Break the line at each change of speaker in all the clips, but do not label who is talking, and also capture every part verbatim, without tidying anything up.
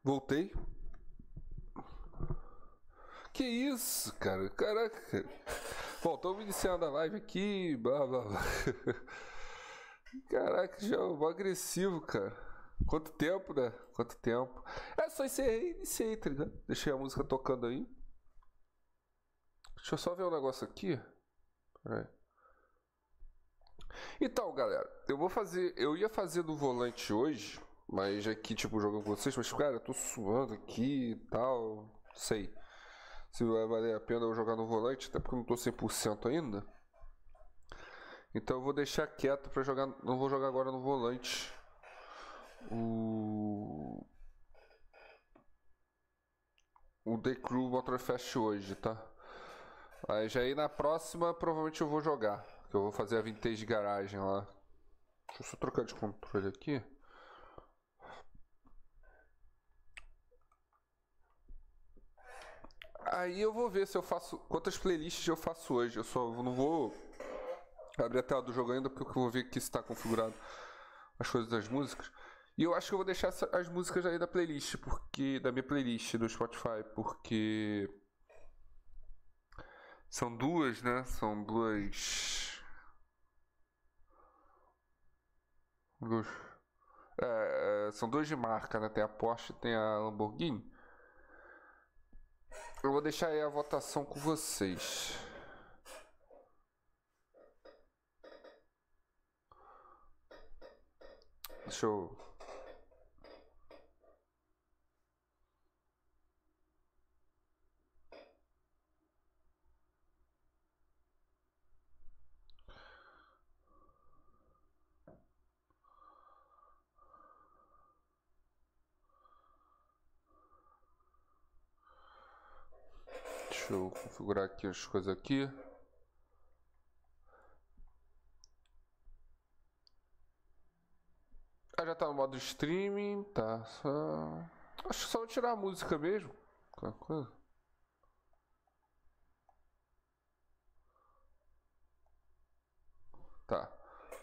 Voltei. Que isso, cara? Caraca. Bom, estamos iniciando a live aqui, blá blá blá. Caraca, já é um agressivo, cara. Quanto tempo, né? Quanto tempo. É, só encerrei e iniciei, tá ligado? Deixei a música tocando aí. Deixa eu só ver um negócio aqui. Peraí. Então, galera, eu vou fazer. Eu ia fazer no volante hoje, mas aqui, tipo, jogando com vocês, mas, cara, eu tô suando aqui e tal. Não sei se vai valer a pena eu jogar no volante, até porque eu não tô cem por cento ainda. Então eu vou deixar quieto pra jogar. Não vou jogar agora no volante. O. O The Crew Motorfest hoje, tá? Mas aí na próxima provavelmente eu vou jogar. Que eu vou fazer a Vintage Garagem lá. Deixa eu só trocar de controle aqui. Aí eu vou ver se eu faço. Quantas playlists eu faço hoje. Eu só não vou abrir a tela do jogo ainda, porque eu vou ver aqui se está configurado as coisas das músicas. E eu acho que eu vou deixar as músicas aí da playlist, porque. Da minha playlist do Spotify, porque. São duas, né? São duas. duas é, são duas de marca, né? Tem a Porsche e tem a Lamborghini. Eu vou deixar aí a votação com vocês. Deixa eu. Deixa eu configurar aqui as coisas aqui. Ah, já tá no modo streaming, tá. Só... Acho que só vou tirar a música mesmo. Qualquer coisa. Tá.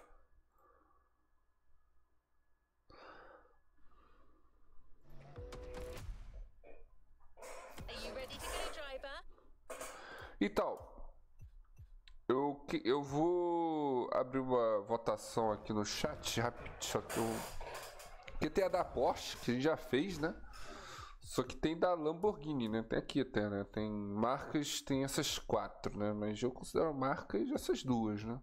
Então, eu, eu vou abrir uma votação aqui no chat rápido, só que eu... Porque tem a da Porsche, que a gente já fez, né? Só que tem da Lamborghini, né? Tem aqui até, né? Tem marcas, tem essas quatro, né? Mas eu considero marcas essas duas, né?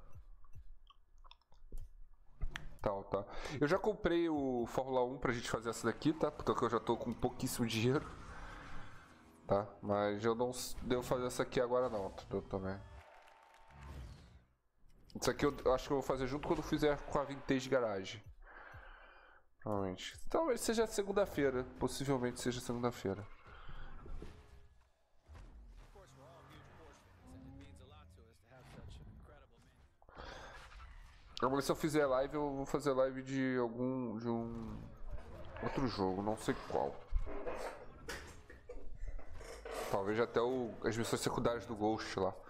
Tal, tá. Eu já comprei o Fórmula um pra gente fazer essa daqui, tá? Porque eu já tô com pouquíssimo dinheiro. Tá? Mas eu não devo fazer essa aqui agora não, entendeu? Também. Isso aqui eu, eu acho que eu vou fazer junto quando eu fizer com a Vintage Garage. Provavelmente. Talvez seja segunda-feira. Possivelmente seja segunda-feira. Agora se eu fizer live, eu vou fazer live de algum. De um. Outro jogo, não sei qual. Talvez até o, as missões secundárias do Ghost lá.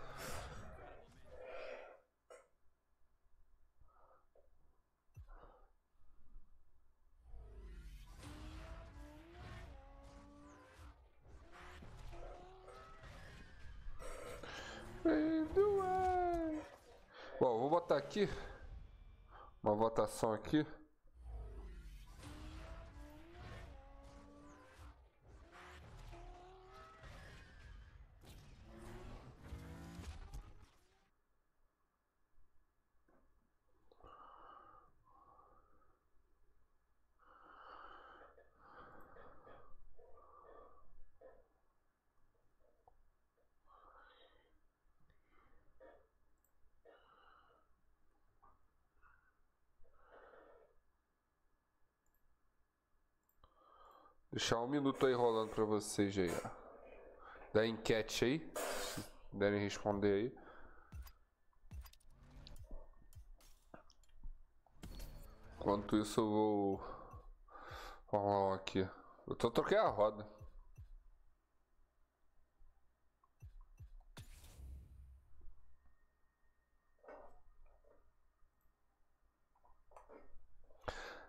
Bom, vou botar aqui uma votação aqui. Deixar um minuto aí rolando pra vocês aí, ó. Da enquete aí. Se puderem responder aí. Enquanto isso eu vou falar um aqui. Eu tô troquei a roda.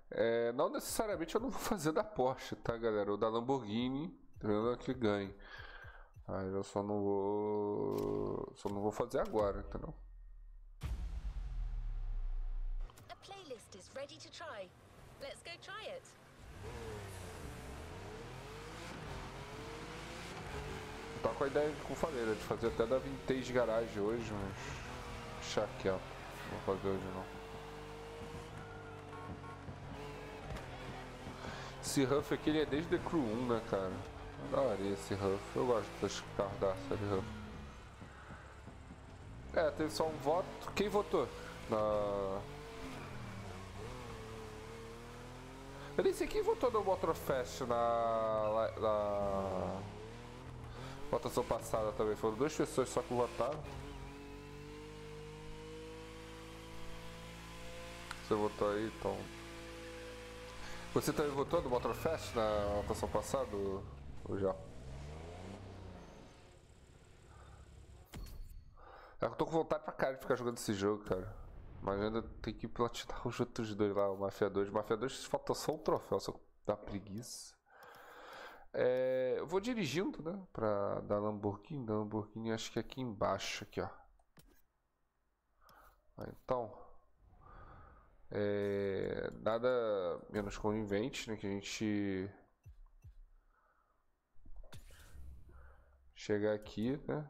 É, não necessariamente eu não vou fazer da Porsche, tá, galera? Ou da Lamborghini, entendeu? Que ganhe. Aí eu só não vou. Só não vou fazer agora, entendeu?
A playlist is ready to try. Let's go try it.
Tá com a ideia, como falei, né, de fazer até da Vintage Garage hoje, mas deixa quieto. Não vou fazer hoje não. Esse Huff aqui ele é desde The Crew um, né, cara? Adoraria esse Huff. Eu gosto dos carros da série Huff. É, teve só um voto. Quem votou? Na... Eu nem sei quem votou no Motorfest na... na... votação passada também. Foram duas pessoas só que votaram. Você votou aí, então... Você também votou no Motorfest na votação passada, ou já? Eu tô com vontade pra cara de ficar jogando esse jogo, cara. Mas ainda tem que platinar os outros dois lá, o Mafia dois. O Mafia dois falta só um troféu, só dá preguiça. É, eu vou dirigindo, né? Pra dar Lamborghini. Da Lamborghini acho que é aqui embaixo, aqui, ó. Então... É, nada menos conivente, né? Que a gente... chegar aqui, né?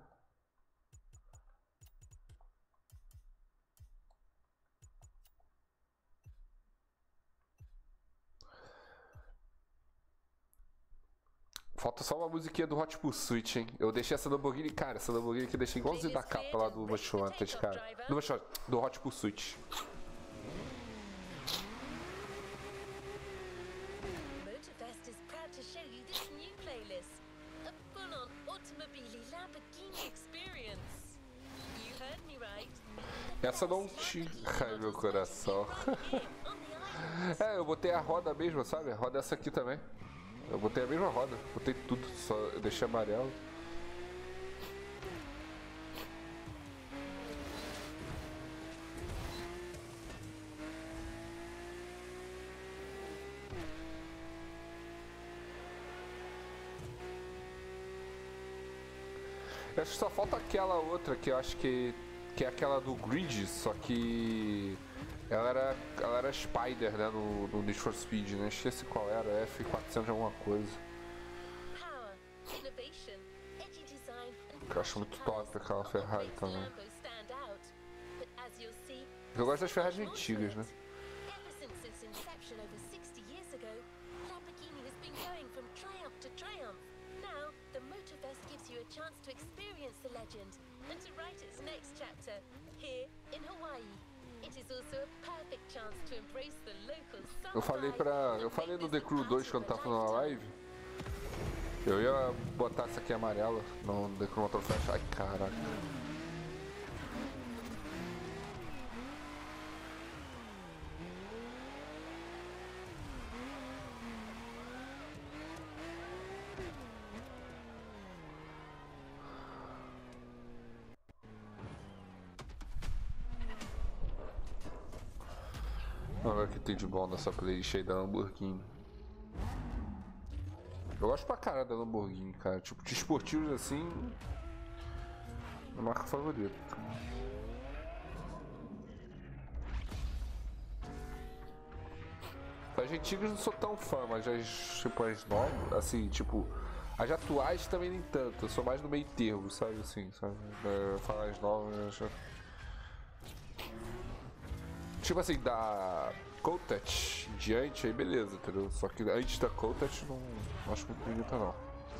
Falta só uma musiquinha do Hot Pursuit, hein? Eu deixei essa Lamborghini, cara, essa Lamborghini aqui eu deixei igualzinho da capa lá do Most Wanted, cara. Do Most Wanted, do Hot Pursuit.
Motorfest is proud to show you this new playlist. A full-on automobile Lamborghini experience. You heard me right.
Essa não te... Ai, meu coração. É, eu botei a roda mesmo, sabe? A roda é essa aqui também. Eu botei a mesma roda, botei tudo, só eu deixei amarelo. Eu acho que só falta aquela outra que eu acho que, que é aquela do Grid, só que ela era, ela era Spider, né, no, no Need for Speed, né? Esqueci qual era, F quatrocentos alguma coisa. Que eu acho muito top aquela Ferrari também. Eu gosto das Ferraris antigas, né? The Motorfest gives you a chance to experience the legend and to write its next chapter here in Hawaii. It is also a perfect chance to embrace the local summer. Eu falei pra, eu falei no The Crew dois quando tava na live. Eu ia botar essa aqui amarela no The Crew Motorfest. Ai, caraca. Olha o que tem de bom nessa playlist aí da Lamborghini. Eu gosto pra cara da Lamborghini, cara. Tipo, de esportivos assim, minha marca favorita. As antigas não sou tão fã, mas as, tipo, as novas, assim, tipo, as atuais também nem tanto. Eu sou mais no meio termo, sabe, assim, sabe? É, falar as novas, já... Tipo assim, da Countach em diante, aí beleza, entendeu? Só que antes da Countach não, não acho muito bonita não.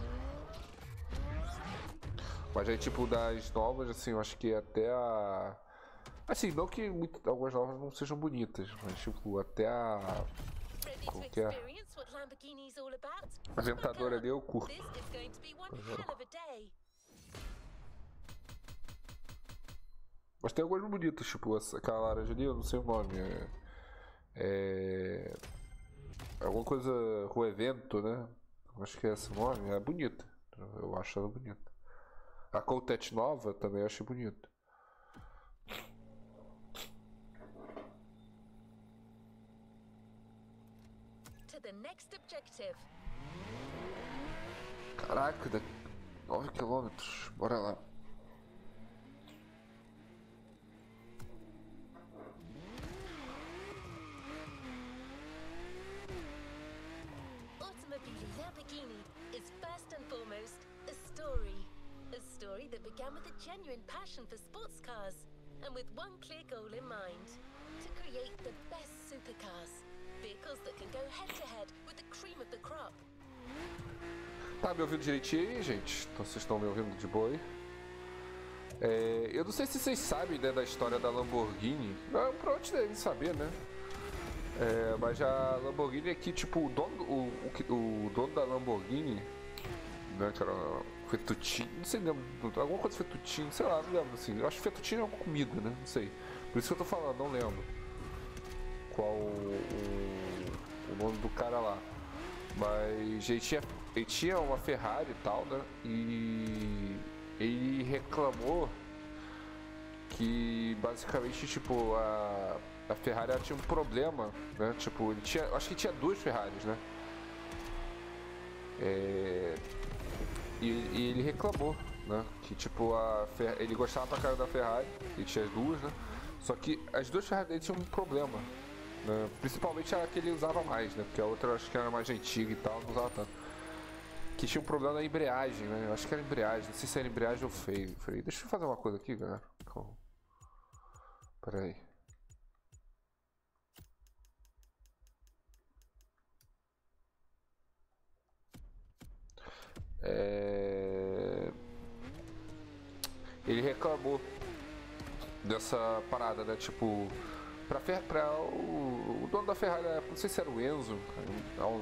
Mas aí tipo das novas, assim, eu acho que até a... Assim, não que muito, algumas novas não sejam bonitas, mas tipo, até a... Qual que é? A Aventadora ali eu curto. Mas tem algumas bonitas, tipo aquela laranja ali, eu não sei o nome. É, é... alguma coisa com evento, né? Acho que é esse nome, é bonita. Eu acho ela bonita. A Countach nova também eu achei bonita.
to the next objective.
Caraca, da... nove quilômetros. Bora lá.
Automobili Lamborghini is first and foremost a story. A story that began with a genuine passion for sports cars and with one clear goal in mind: to create the best supercars. Vehicles that can go head to head with the cream of the crop.
Tá me ouvindo direitinho aí, gente? Então vocês estão me ouvindo de boa aí? É, eu não sei se vocês sabem, né, da história da Lamborghini. Não, provavelmente devem saber, né? É, mas a Lamborghini aqui, tipo, o dono, o, o, o dono da Lamborghini, né, que era Fettuccine, não sei, lembro, alguma coisa Fettuccine, sei lá, não lembro assim. Eu acho que Fettuccine é uma comida, né? Não sei. Por isso que eu tô falando, não lembro qual o, o, o nome do cara lá. Mas ele tinha, ele tinha uma Ferrari e tal, né? E ele reclamou que basicamente, tipo, a, a Ferrari ela tinha um problema, né? Tipo, ele tinha, acho que tinha duas Ferraris, né? É, e, e ele reclamou, né? Que tipo, a Fer, ele gostava pra cara da Ferrari, ele tinha as duas, né? Só que as duas Ferrari dele tinham um problema. Né? Principalmente a que ele usava mais, né? Porque a outra eu acho que era mais antiga e tal, não usava tanto. Que tinha um problema na embreagem, né? Eu acho que era embreagem, não sei se era embreagem ou freio. freio. Deixa eu fazer uma coisa aqui, galera. Calma. Pera aí. É... Ele reclamou dessa parada, né? Tipo, pra, Fer... pra o... o dono da Ferrari, não sei se era o Enzo. Não.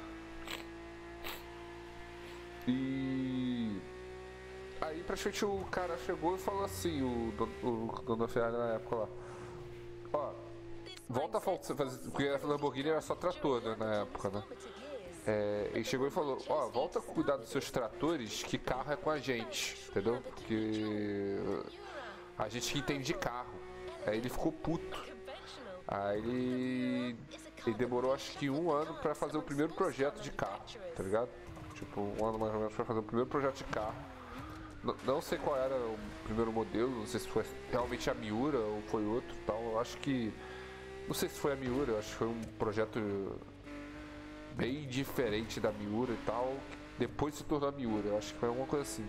E aí praticamente o cara chegou e falou assim, o dono, o dono da Ferrari na época lá: ó, volta a fazer, porque a Lamborghini era só trator, né, na época, né? É, ele chegou e falou: ó, volta a cuidar dos seus tratores, que carro é com a gente, entendeu? Porque a gente que entende de carro. Aí ele ficou puto. Aí ele, ele demorou acho que um ano pra fazer o primeiro projeto de carro, tá ligado? Tipo, um ano mais ou menos pra fazer o primeiro projeto de carro. N não sei qual era o primeiro modelo, não sei se foi realmente a Miura ou foi outro tal. Eu acho que... Não sei se foi a Miura, eu acho que foi um projeto bem diferente da Miura e tal. Depois se tornou a Miura, eu acho que foi alguma coisa assim.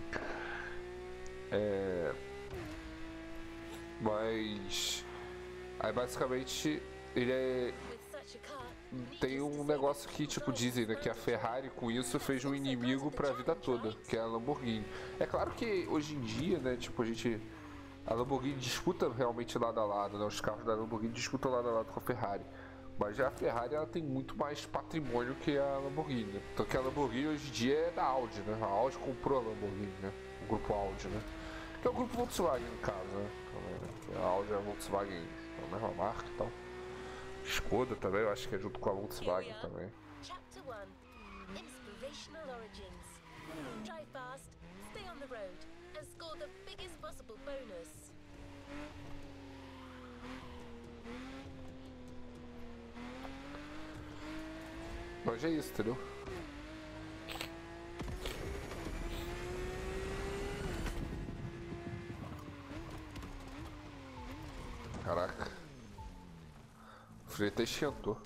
É... Mas... Aí basicamente ele é... Tem um negócio que, tipo, dizem, né, que a Ferrari com isso fez um inimigo pra vida toda, que é a Lamborghini. É claro que hoje em dia, né, tipo, a gente... A Lamborghini disputa realmente lado a lado, né, os carros da Lamborghini disputam lado a lado com a Ferrari. Mas já a Ferrari, ela tem muito mais patrimônio que a Lamborghini, né? Então que a Lamborghini hoje em dia é da Audi, né, a Audi comprou a Lamborghini, né, o grupo Audi, né. Que é o grupo Volkswagen, no caso, né, então, a Audi é a Volkswagen, é a mesma marca e tal. Skoda também, eu acho que é junto com a Volkswagen também.
Chapter one. Inspirational origins. Drive fast, stay on the road, and score the biggest possible bonus.
Mas é isso, entendeu? Caraca. O freio até esquentou.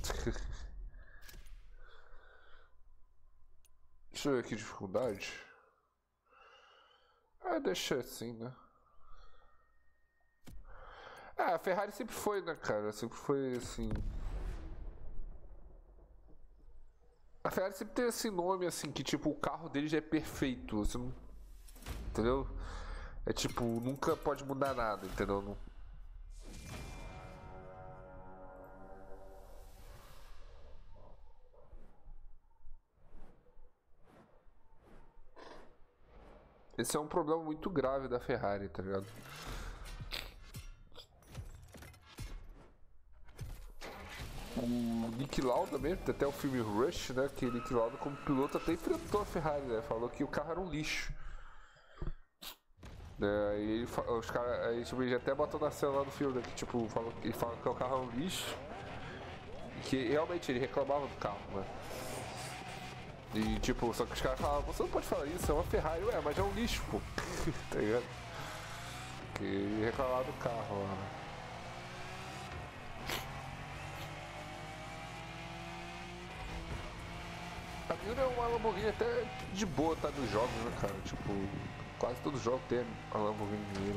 Deixa eu ver aqui, dificuldade. Ah, deixa assim, né? Ah, a Ferrari sempre foi, né, cara? Sempre foi assim. A Ferrari sempre tem esse nome, assim, que tipo, o carro deles já é perfeito. Você não. Entendeu? É tipo, nunca pode mudar nada, entendeu? Não... Esse é um problema muito grave da Ferrari, tá ligado? O Nick Lauda mesmo, tem até o filme Rush, né? Que Nick Lauda como piloto até enfrentou a Ferrari, né? Falou que o carro era um lixo. É, aí ele, os caras, aí tipo, ele até botou na cena lá do filme, né? Que tipo, falou, ele fala que o carro é um lixo. que realmente ele reclamava do carro, né? E tipo, só que os caras falavam, você não pode falar isso, é uma Ferrari, ué, mas é um lixo, pô. Tá ligado? Que ele reclamava do carro, mano. A Miura é uma Lamborghini até de boa, tá, nos jogos, né, cara? Tipo, quase todo jogo tem a Lamborghini Miura.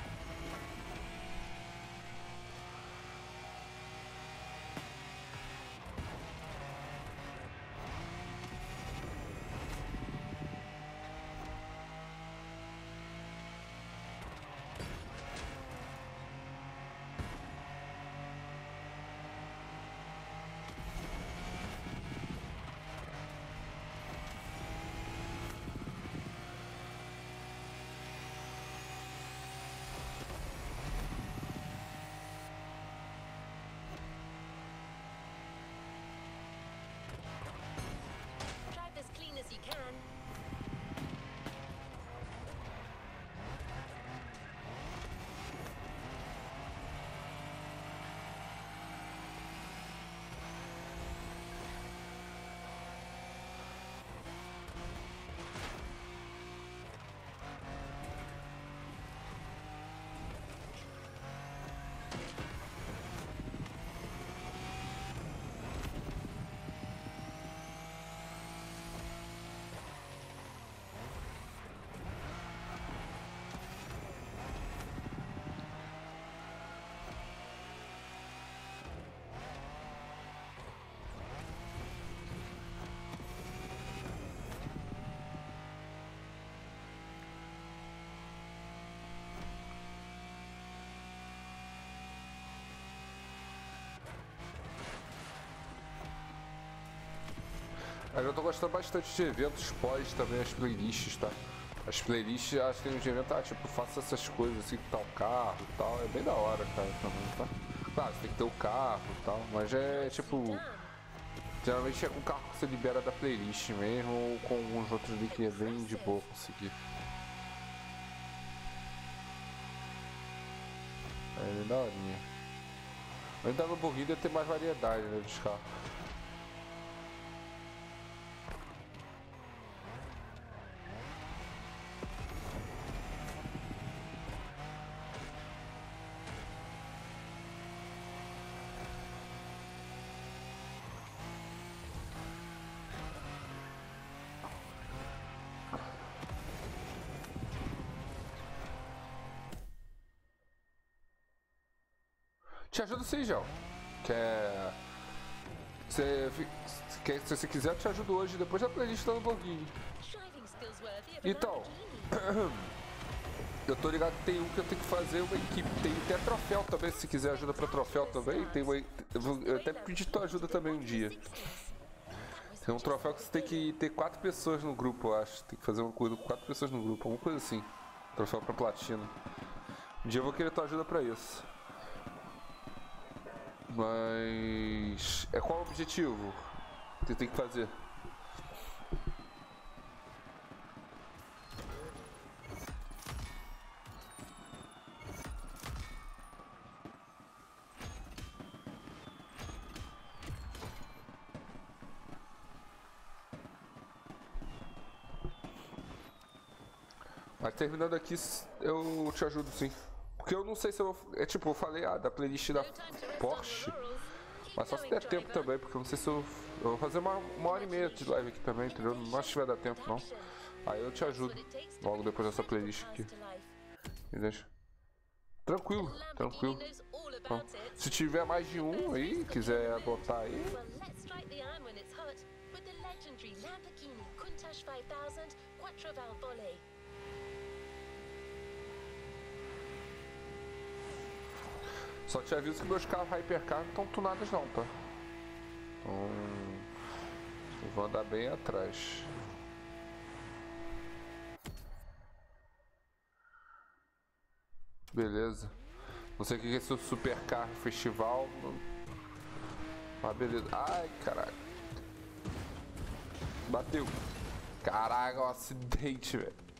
Drive as clean as you can.
Eu tô gostando bastante de eventos pós também, as playlists, tá? As playlists, acho que tem um de evento, ah, tipo, faça essas coisas assim, que tá o carro e tal, é bem da hora, cara, também, tá? Claro, você tem que ter o carro e tal, mas é tipo, geralmente é com o carro que você libera da playlist mesmo, ou com alguns outros ali que é bem de boa conseguir. É bem da horinha. Ainda no Lamborghini deve ter mais variedade, né, dos carros. Te ajudo sim, João. Quer... Você... Quer... Se você quiser, eu te ajudo hoje, depois da playlist da Lamborghini.
Driving skills worthy of a
Então,
Lamborghini.
eu tô ligado que tem um que eu tenho que fazer uma equipe. Tem até troféu também, se quiser ajuda pra troféu também. Tem uma... eu, vou... eu até pedi tua ajuda também um dia. Tem um troféu que você tem que ter quatro pessoas no grupo, eu acho. Tem que fazer uma coisa com quatro pessoas no grupo, alguma coisa assim. Troféu pra platina. Um dia eu vou querer tua ajuda pra isso. Mas... É qual o objetivo que tem que fazer? Mas terminando aqui, eu te ajudo sim. Porque eu não sei se eu vou... É tipo, eu falei, ah, da playlist da Porsche. Mas só se der tempo também, porque eu não sei se eu... Eu vou fazer uma, uma hora e meia de live aqui também, entendeu? Não acho que vai dar tempo, não. Aí eu te ajudo, logo depois dessa playlist aqui. Entendeu? Tranquilo, tranquilo. Então, se tiver mais de um aí, quiser adotar aí...
Well, let's strike the iron when it's hot with the legendary Lamborghini Countach five thousand Quattro Valvole.
Só te aviso que meus carros Hypercar não estão tunados não, tá? Então... Eu vou andar bem atrás. Beleza. Não sei o que é esse Supercar Festival. Mas beleza. Ai, caralho. Bateu. Caraca, um acidente, velho.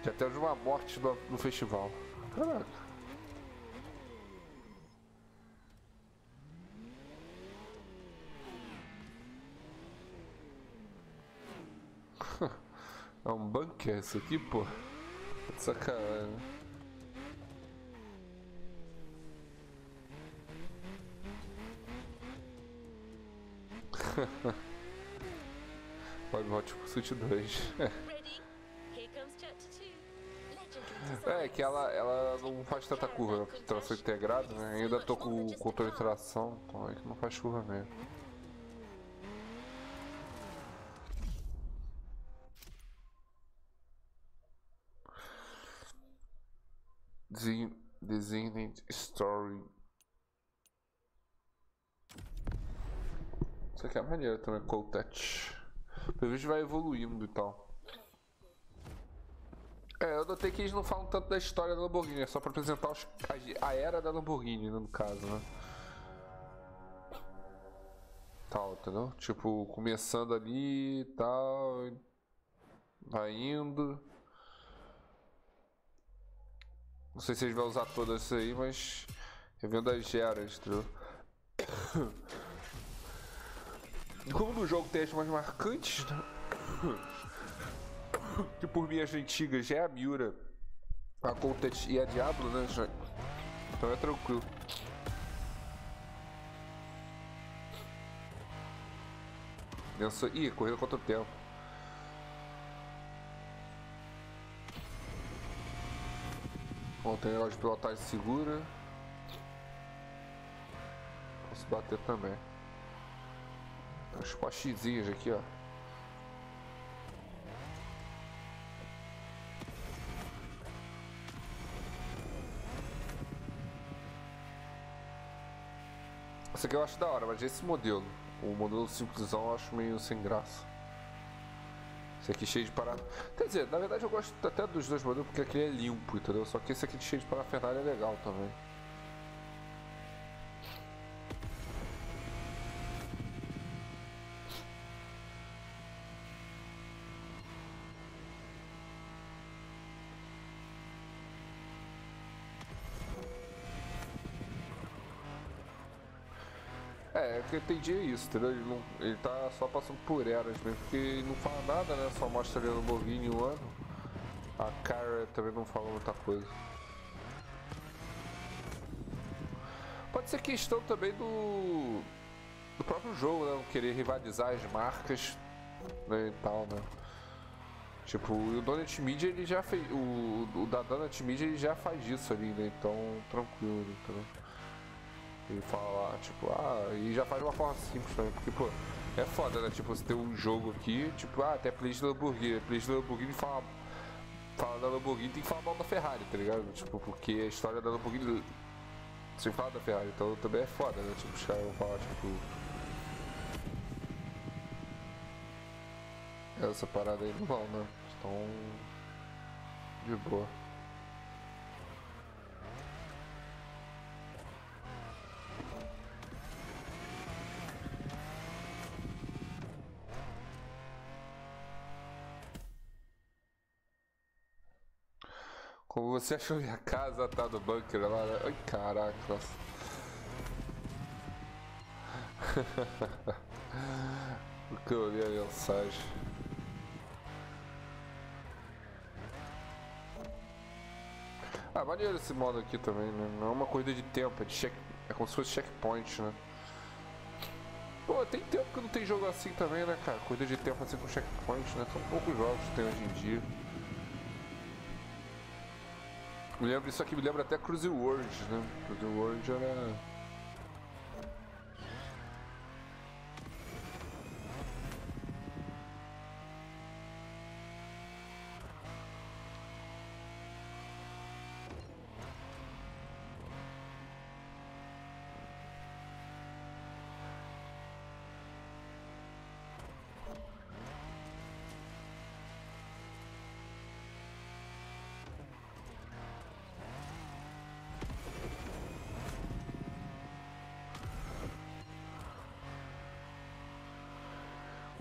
Já teve uma morte no, no festival. Caraca. É um bunker isso aqui, pô. Sacanagem. Vai Hot Pursuit dois. É, que ela, ela não faz tanta curva, né? Tração integrada, né? Ainda tô com o controle de tração, então aí que não faz curva mesmo. Designated Story. Isso aqui é maneiro também, Cold Touch. Pelo visto vai evoluindo e tal. É, eu notei que eles não falam tanto da história da Lamborghini, é só pra apresentar os, a, a era da Lamborghini, no caso, né? Tal, entendeu? Tipo, começando ali e tal. Vai indo. Não sei se eles vão usar todas isso aí, mas. Revendo as eras, entendeu? Como no jogo tem as mais marcantes, né? Que por minhas antigas já é a Miura, a Coutet e a Diablo, né? Já... Então é tranquilo. Pensa... Ih, corrida contra o tempo. Bom, tem negócio de pilotagem segura. Posso bater também. Tem uns postezinhos aqui, ó. Esse aqui eu acho da hora, mas esse modelo, o modelo simplesão, eu acho meio sem graça. Esse aqui cheio de parada. Quer dizer, na verdade eu gosto até dos dois modelos porque aquele é limpo, entendeu? Só que esse aqui cheio de parafernália é legal também. É, o que eu entendi é isso, entendeu? Ele, não, ele tá só passando por eras mesmo, porque ele não fala nada, né? Só mostra ali no Lamborghini o ano. A cara também não fala muita coisa. Pode ser questão também do do próprio jogo, né? Não querer rivalizar as marcas, né? E tal, né? Tipo, o Donut Media ele já fez. O, o da Donut Media ele já faz isso ali, né? Então, tranquilo, entendeu? Ele fala, tipo, ah, e já faz de uma forma simples também, porque, pô, é foda, né? Tipo, você tem um jogo aqui, tipo, ah, até playlist da Lamborghini, playlist da Lamborghini fala, fala da Lamborghini, tem que falar mal da Ferrari, tá ligado? Tipo, porque a história da Lamborghini sem falar da Ferrari, então também é foda, né? Tipo, os caras vão falar, tipo, essa parada aí não vão, né? Então, de boa. Como você achou que a casa tá no bunker lá, né? Ai, caraca. O que eu li a mensagem. Ah, maneiro esse modo aqui também, né? Não é uma corrida de tempo, é de check... é como se fosse checkpoint, né? Pô, tem tempo que não tem jogo assim também, né, cara? Corrida de tempo assim com checkpoint, né? São poucos jogos que tem hoje em dia. Me lembra, isso aqui me lembra até Cruise World, né? Cruise World era...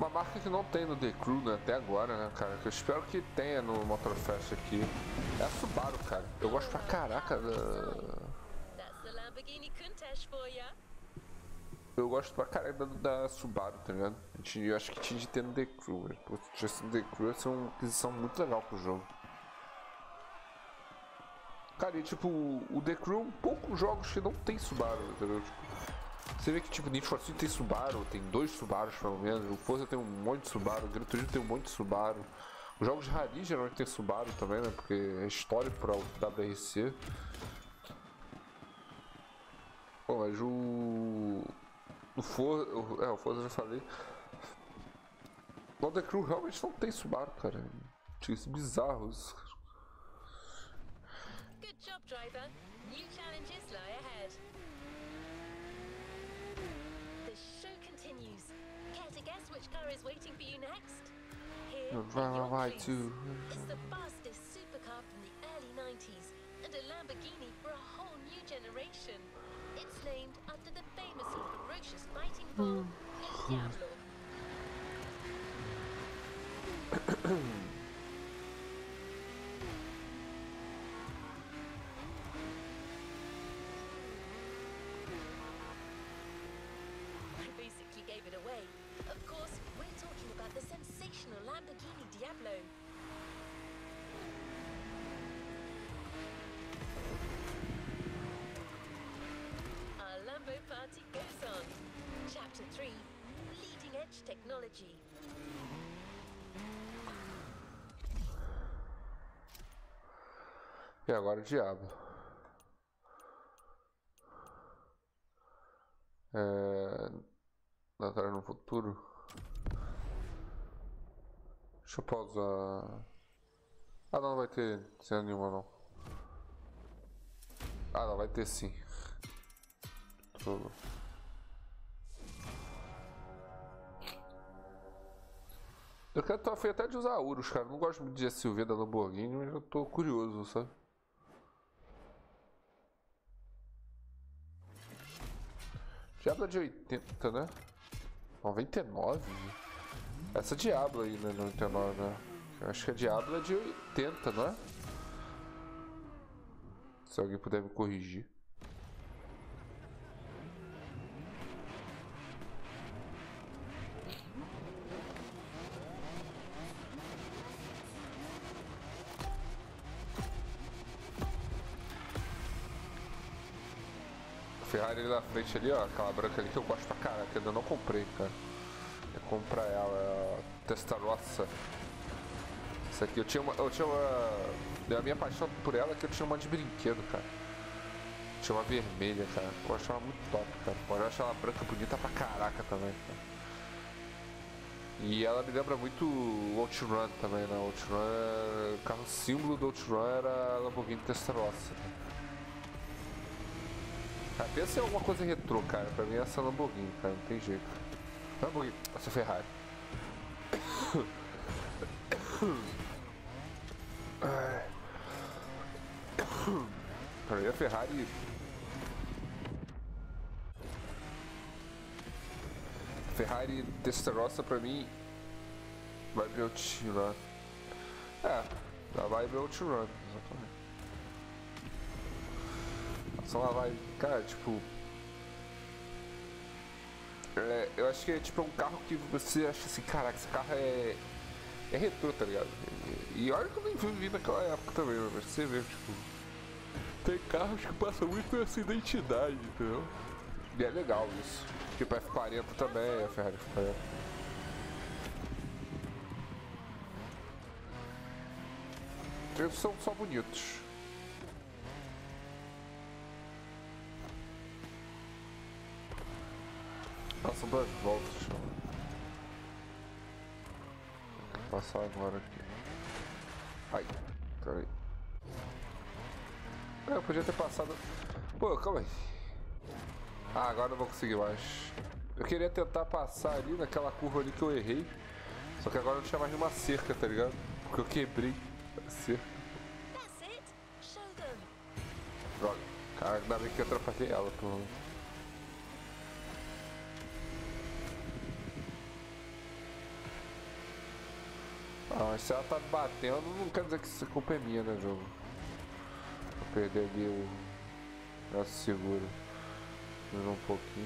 uma marca que não tem no The Crew, né, até agora, né, cara? Que eu espero que tenha no Motorfest aqui. É a Subaru, cara. Eu gosto pra caraca da... Eu gosto pra caraca da, da Subaru, tá ligado? Eu acho que tinha de ter no The Crew, velho. Se tivesse no The Crew, ia ser uma aquisição muito legal pro jogo. Cara, e tipo, o The Crew, poucos jogos que não tem Subaru, entendeu? Tipo, você vê que tipo, Need for Speed tem Subaru, tem dois Subarus pelo menos, o Forza tem um monte de Subaru, o Gran Turismo tem um monte de Subaru. Os jogos de rally geralmente tem Subaru também, né? Porque é histórico para o W R C. Bom, mas o... O Forza... O... É, o Forza eu já falei. O The Crew realmente não tem Subaru, cara. Isso é bizarro isso.
Good job, driver. New challenges lie ahead. The show continues. Care to guess which car is waiting for you next? Here are your clues. It's the fastest supercar from the early nineties and a Lamborghini for a whole new generation. It's named after the famously ferocious fighting bull, El Diablo. Gave it away. Of course, we're talking about the sensational Lamborghini Diablo. Our Lambo party goes on. Chapter three, Leading Edge Technology.
E agora o Diablo. É... Atrás no futuro. Deixa eu pausar. Ah, não, não vai ter cena nenhuma não. Ah, não, vai ter sim. Tudo. Eu quero estar feio até de usar Urus, cara. Não gosto muito de S U V da Lamborghini, mas eu tô curioso, sabe? Diablo é de oitenta, né? noventa e nove? Essa Diablo aí, né? noventa e nove, né? Eu acho que a Diablo é de oitenta, não é? Se alguém puder me corrigir. Ferrari ali na frente ali, ó, aquela branca ali que eu gosto pra caraca, que eu ainda não comprei, cara. Eu comprar ela, é a Testarossa. Essa aqui eu tinha uma. Eu tinha uma. A minha paixão por ela é que eu tinha uma de brinquedo, cara. Tinha uma vermelha, cara. Eu achava muito top, cara. Eu acho ela branca bonita pra caraca também, cara. E ela me lembra muito o Outrun também, né? O Outrun, o carro símbolo do Outrun era a Lamborghini Testarossa. Cara, pensa em alguma coisa retrô, cara. Pra mim essa é Lamborghini, cara. Não tem jeito. Lamborghini, essa é Ferrari. Pra mim a Ferrari. Ferrari Testarossa pra mim vai ver o Outrun. É, ela vai ver o Outrun, exatamente. Só ela vai, cara, tipo. É, eu acho que é tipo um carro que você acha assim, caraca, esse carro é. É retrô, tá ligado? E, e olha que eu nem vivi naquela época também, mas você vê, tipo. Tem carros que passam muito por essa identidade, entendeu? E é legal isso. Tipo a F quarenta também, a Ferrari F quarenta. Eles são só bonitos. Passam duas voltas. Vou passar agora aqui. Ai, peraí. É, eu podia ter passado. Pô, calma aí. Ah, agora eu vou conseguir mais. Eu queria tentar passar ali naquela curva ali que eu errei. Só que agora não tinha mais nenhuma cerca, tá ligado? Porque eu quebrei a cerca. Droga. Cara, ainda bem que eu atrapalhei ela, pô. Ah, se ela tá batendo, não quer dizer que essa culpa é minha, né, jogo? Vou perder ali o braço seguro. Um pouquinho.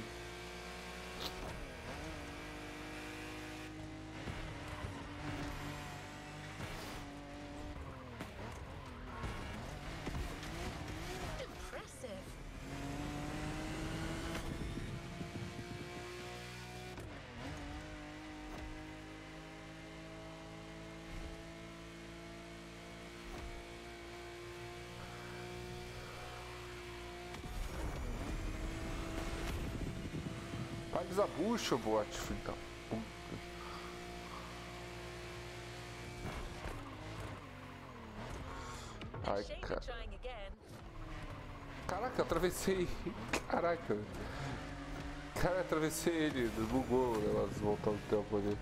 Desabuxa o bot, filho da puta. Ai, cara. Caraca, eu atravessei. Caraca. Cara, eu atravessei ele. Bugou elas voltando o tempo ali.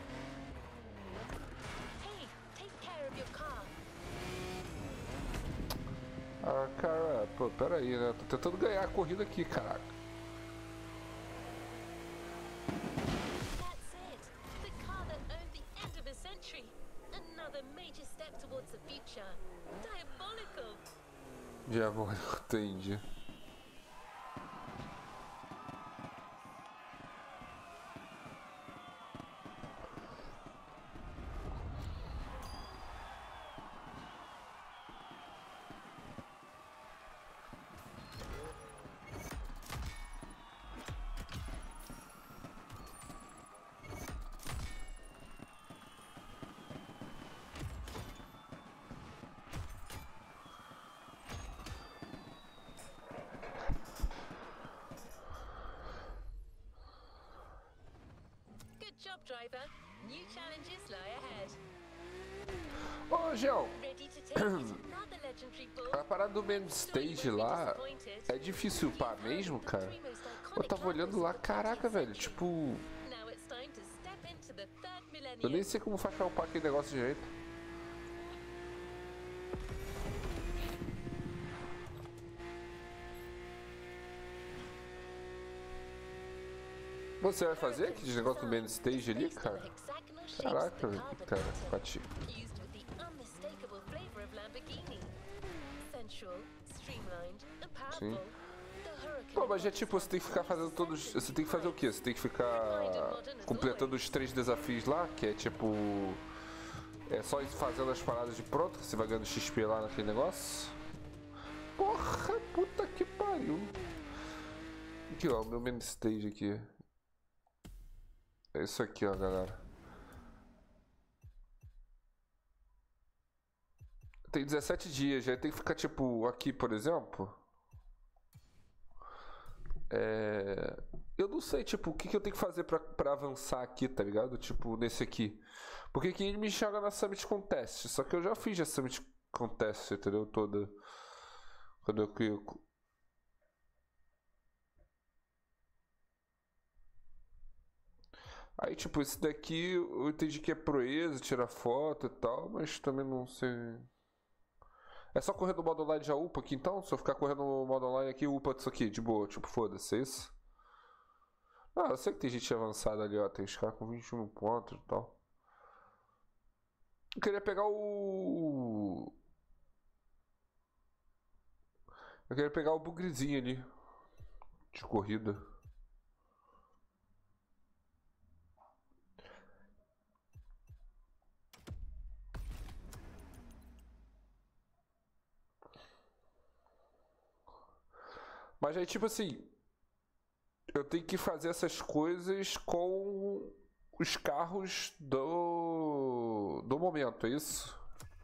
Ah, cara, pô, pera aí, né? Tô tentando ganhar a corrida aqui, caraca. Diabólico, entendi.
Job, driver. New challenges lie ahead.
Ô, Gel,
Ready to take another legendary bull?
a parada do main stage lá é difícil upar mesmo, cara? Eu tava olhando lá, caraca, velho, tipo...
Now it's time to step into the third millennium.
Eu nem sei como faz pra upar aquele negócio direito. Você vai fazer aquele negócio do main stage ali, cara? Caraca, cara, bati. Sim. Pô, mas é tipo, você tem que ficar fazendo todos... Você tem que fazer o quê? Você tem que ficar completando os três desafios lá, que é tipo... É só ir fazendo as paradas de pronto, que você vai ganhando X P lá naquele negócio? Porra, puta que pariu. Aqui, ó, o meu main stage aqui. É isso aqui, ó, galera. Tem dezessete dias, já tem que ficar tipo aqui, por exemplo. É... Eu não sei, tipo, o que, que eu tenho que fazer pra, pra avançar aqui, tá ligado? Tipo, nesse aqui. Porque aqui ele me joga na Summit Contest. Só que eu já fiz a Summit Contest, entendeu? Toda. Quando eu clico. Aí, tipo, esse daqui eu entendi que é proeza, tirar foto e tal, mas também não sei. É só correr no modo online já upa aqui então? Se eu ficar correndo no modo online aqui, upa isso aqui, de boa, tipo, foda-se, é isso? Ah, eu sei que tem gente avançada ali, ó, tem os caras com vinte e um pontos e tal. Eu queria pegar o... Eu queria pegar o bugrezinho ali, de corrida. Mas aí, tipo assim, eu tenho que fazer essas coisas com os carros do, do momento, é isso?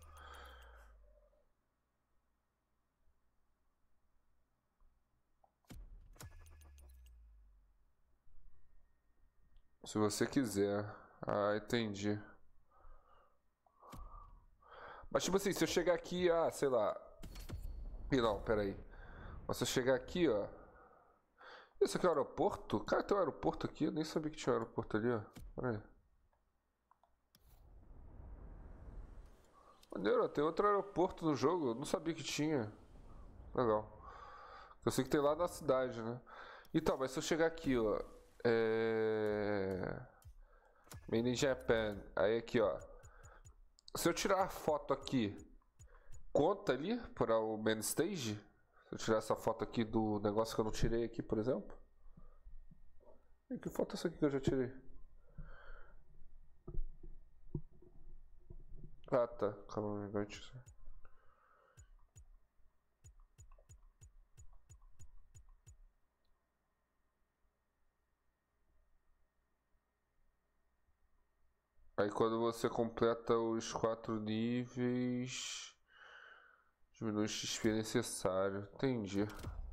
Se você quiser. Ah, entendi. Mas tipo assim, se eu chegar aqui, ah, sei lá. Ih, não, pera aí. Mas se eu chegar aqui, ó. Isso aqui é o aeroporto? Cara, tem um aeroporto aqui? Eu nem sabia que tinha um aeroporto ali, ó. Pera aí. Maneiro, tem outro aeroporto no jogo. Eu não sabia que tinha. Legal. Eu sei que tem lá na cidade, né? Então, mas se eu chegar aqui, ó. É... Made in Japan. Aí aqui, ó. Se eu tirar a foto aqui, conta ali para o main stage? Se eu tirar essa foto aqui do negócio que eu não tirei aqui, por exemplo? E que foto é essa aqui que eu já tirei? Ah, tá. Calma aí, vai tirar. Aí quando você completa os quatro níveis, diminui o X P necessário. Entendi.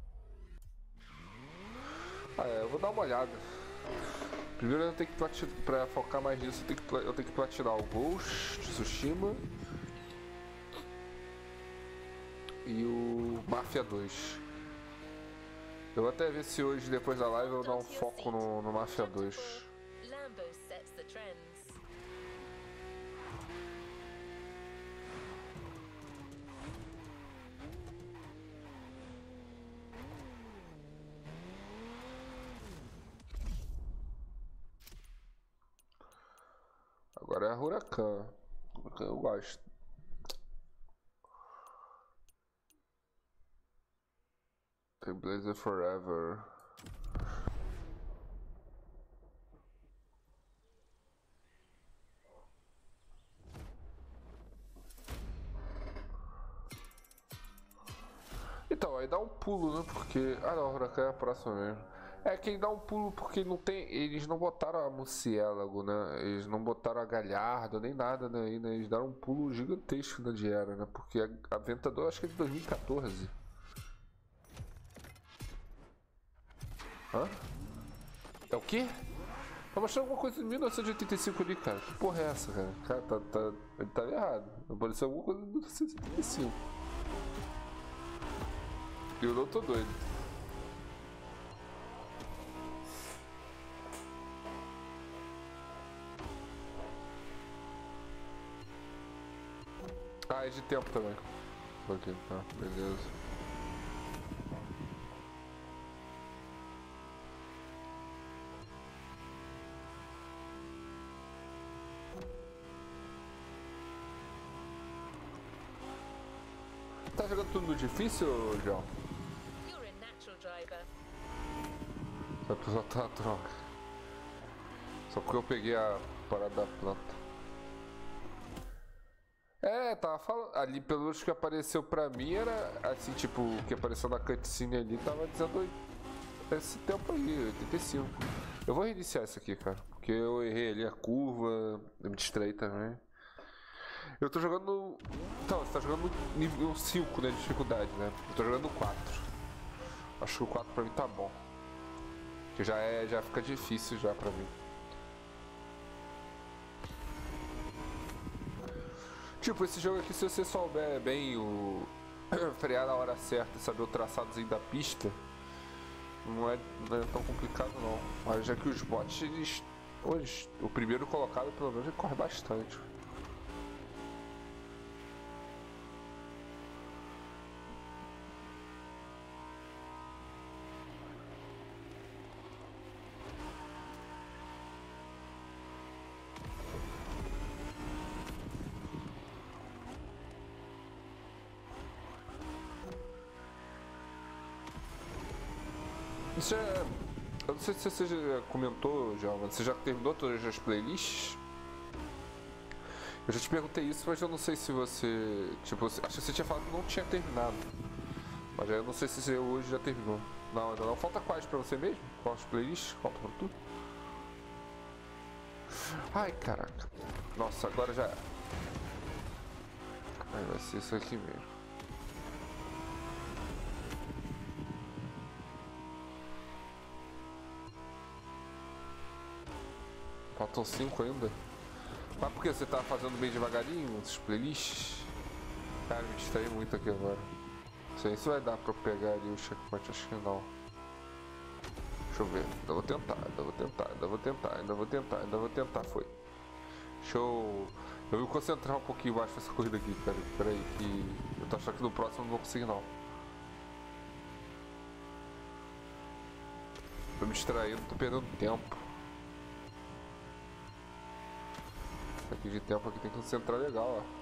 Ah, é, eu vou dar uma olhada. Primeiro eu tenho que platinar, pra focar mais nisso, eu tenho que, eu tenho que platinar o Ghost de Tsushima e o Mafia dois. Eu vou até ver se hoje, depois da live, eu dou um foco no, no Mafia dois.
Lambo sets the trends.
Agora é a Huracan. Huracan eu gosto. Tem Blazer Forever. Então, aí dá um pulo, né? Porque. Ah não, Huracan é a próxima mesmo. É quem dá um pulo porque não tem. Eles não botaram a Murciélago, né? Eles não botaram a Galhardo, nem nada, né? Aí, né? Eles deram um pulo gigantesco na Diera, né? Porque a, a Ventador acho que é de dois mil e quatorze. Hã? É o quê? Tá mostrando alguma coisa de mil novecentos e oitenta e cinco ali, cara. Que porra é essa, cara? Cara, tá, tá, ele tá errado. Apareceu alguma coisa de mil novecentos e oitenta e cinco. Eu não tô doido. Ah, é de tempo também. Ok, tá, beleza. Tá jogando tudo no difícil, João?
You're a natural driver.
A pessoa tá na troca. Só porque eu peguei a parada da planta. É, tava falando. Ali, pelo menos que apareceu pra mim, era assim, tipo, o que apareceu na cutscene ali, tava dizendo esse tempo aí, oitenta e cinco. Eu vou reiniciar isso aqui, cara, porque eu errei ali a curva, eu me distraí também. Eu tô jogando. Então, você tá jogando no nível cinco, né, de dificuldade, né? Eu tô jogando no quatro. Acho que o quatro pra mim tá bom. Que já é. Já fica difícil já pra mim. Tipo, esse jogo aqui, se você souber bem o. frear na hora certa e saber o traçadozinho da pista, não é, não é tão complicado não. Mas já que os bots, eles. Hoje, o primeiro colocado pelo menos ele corre bastante. Você já, eu não sei se você já comentou, João, mas você já terminou todas as playlists? Eu já te perguntei isso, mas eu não sei se você. Tipo, acho que você tinha falado que não tinha terminado. Mas eu não sei se você hoje já terminou. Não, ainda não. Falta quais pra você mesmo? Quais playlists? Falta pra tudo? Ai, caraca. Nossa, agora já. Aí vai ser isso aqui mesmo. Faltam cinco ainda. Mas por que você tá fazendo bem devagarinho esses playlists? Cara, me distraí muito aqui agora. Não sei se vai dar pra eu pegar ali o checkpoint, acho que não. Deixa eu ver, ainda vou tentar, ainda vou tentar, ainda vou tentar, ainda vou tentar, ainda vou tentar, foi. Deixa eu... Eu vou me concentrar um pouquinho mais nessa corrida aqui, cara. Pera aí que... Eu tô achando que no próximo eu não vou conseguir não. Tô me distraindo, tô perdendo tempo. Aqui de tempo aqui tem que concentrar legal, ó.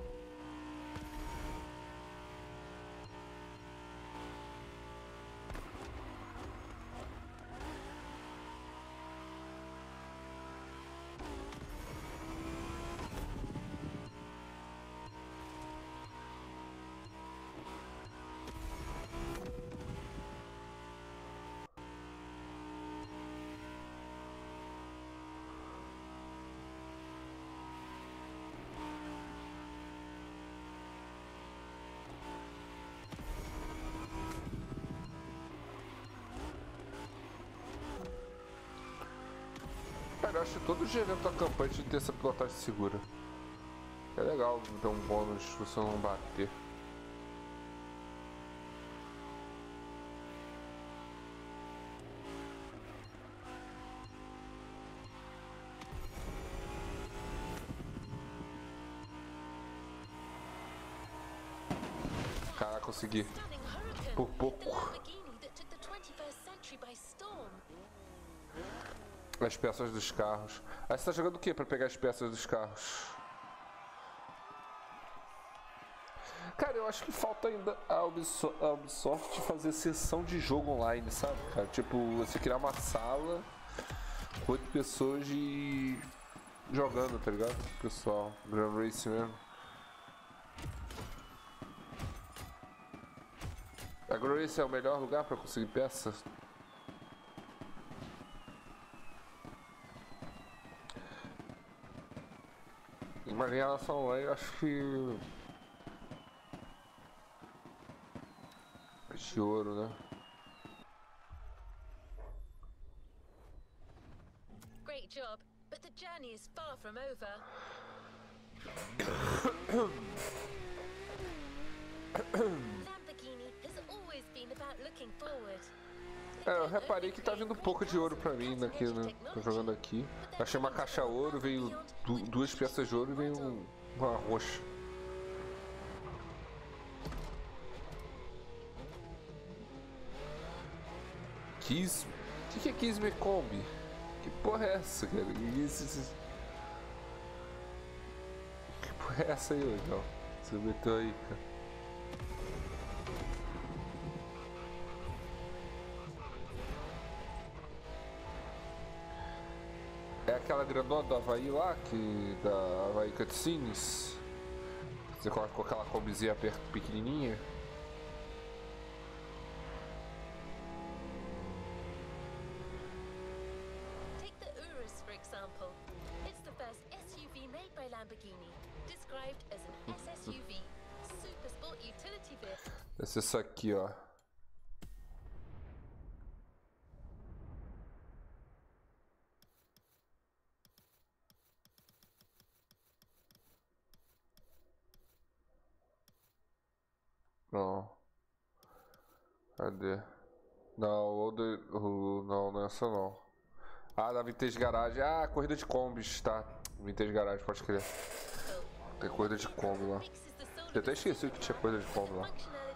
Eu acho que todo gerente da campanha de ter essa pilotagem segura. É legal dar um bônus se você não bater. Caraca, consegui. Por pouco. As peças dos carros. Aí você tá jogando o que pra pegar as peças dos carros? Cara, eu acho que falta ainda a Ubisoft, a Ubisoft fazer sessão de jogo online, sabe, cara? Tipo, você criar uma sala com oito pessoas e jogando, tá ligado? Pessoal, Grand Race mesmo. A Grand Race é o melhor lugar pra conseguir peças? Mas em relação ao online, eu acho que... de ouro, né?
Great job, but the journey is far from over. Lamborghini has always been about looking forward.
É, eu reparei que tá vindo um pouco de ouro pra mim daqui, né? Tô jogando aqui. Achei uma caixa ouro, veio du duas peças de ouro e veio um, uma roxa. Kiss... O que, que é Kiss Me Combi? Que porra é essa, cara? Isso, que porra é essa aí, legal? Você meteu aí, cara. É aquela grandona do Havaí lá, que da Havaí Cutscenes. Você coloca com aquela combizinha perto pequenininha.
Take the Urus, for example. It's the first S U V made by Lamborghini, described as an S S U V, super sport utility vehicle.
Deve ser isso aqui, ó. Não. Cadê? Não, o de, o, não, não é essa não. Ah, da Vintage Garage. Ah, corrida de combis, tá. Vintage Garage, pode crer. Tem corrida de Kombi lá. Eu até esqueci que tinha corrida de Kombi lá.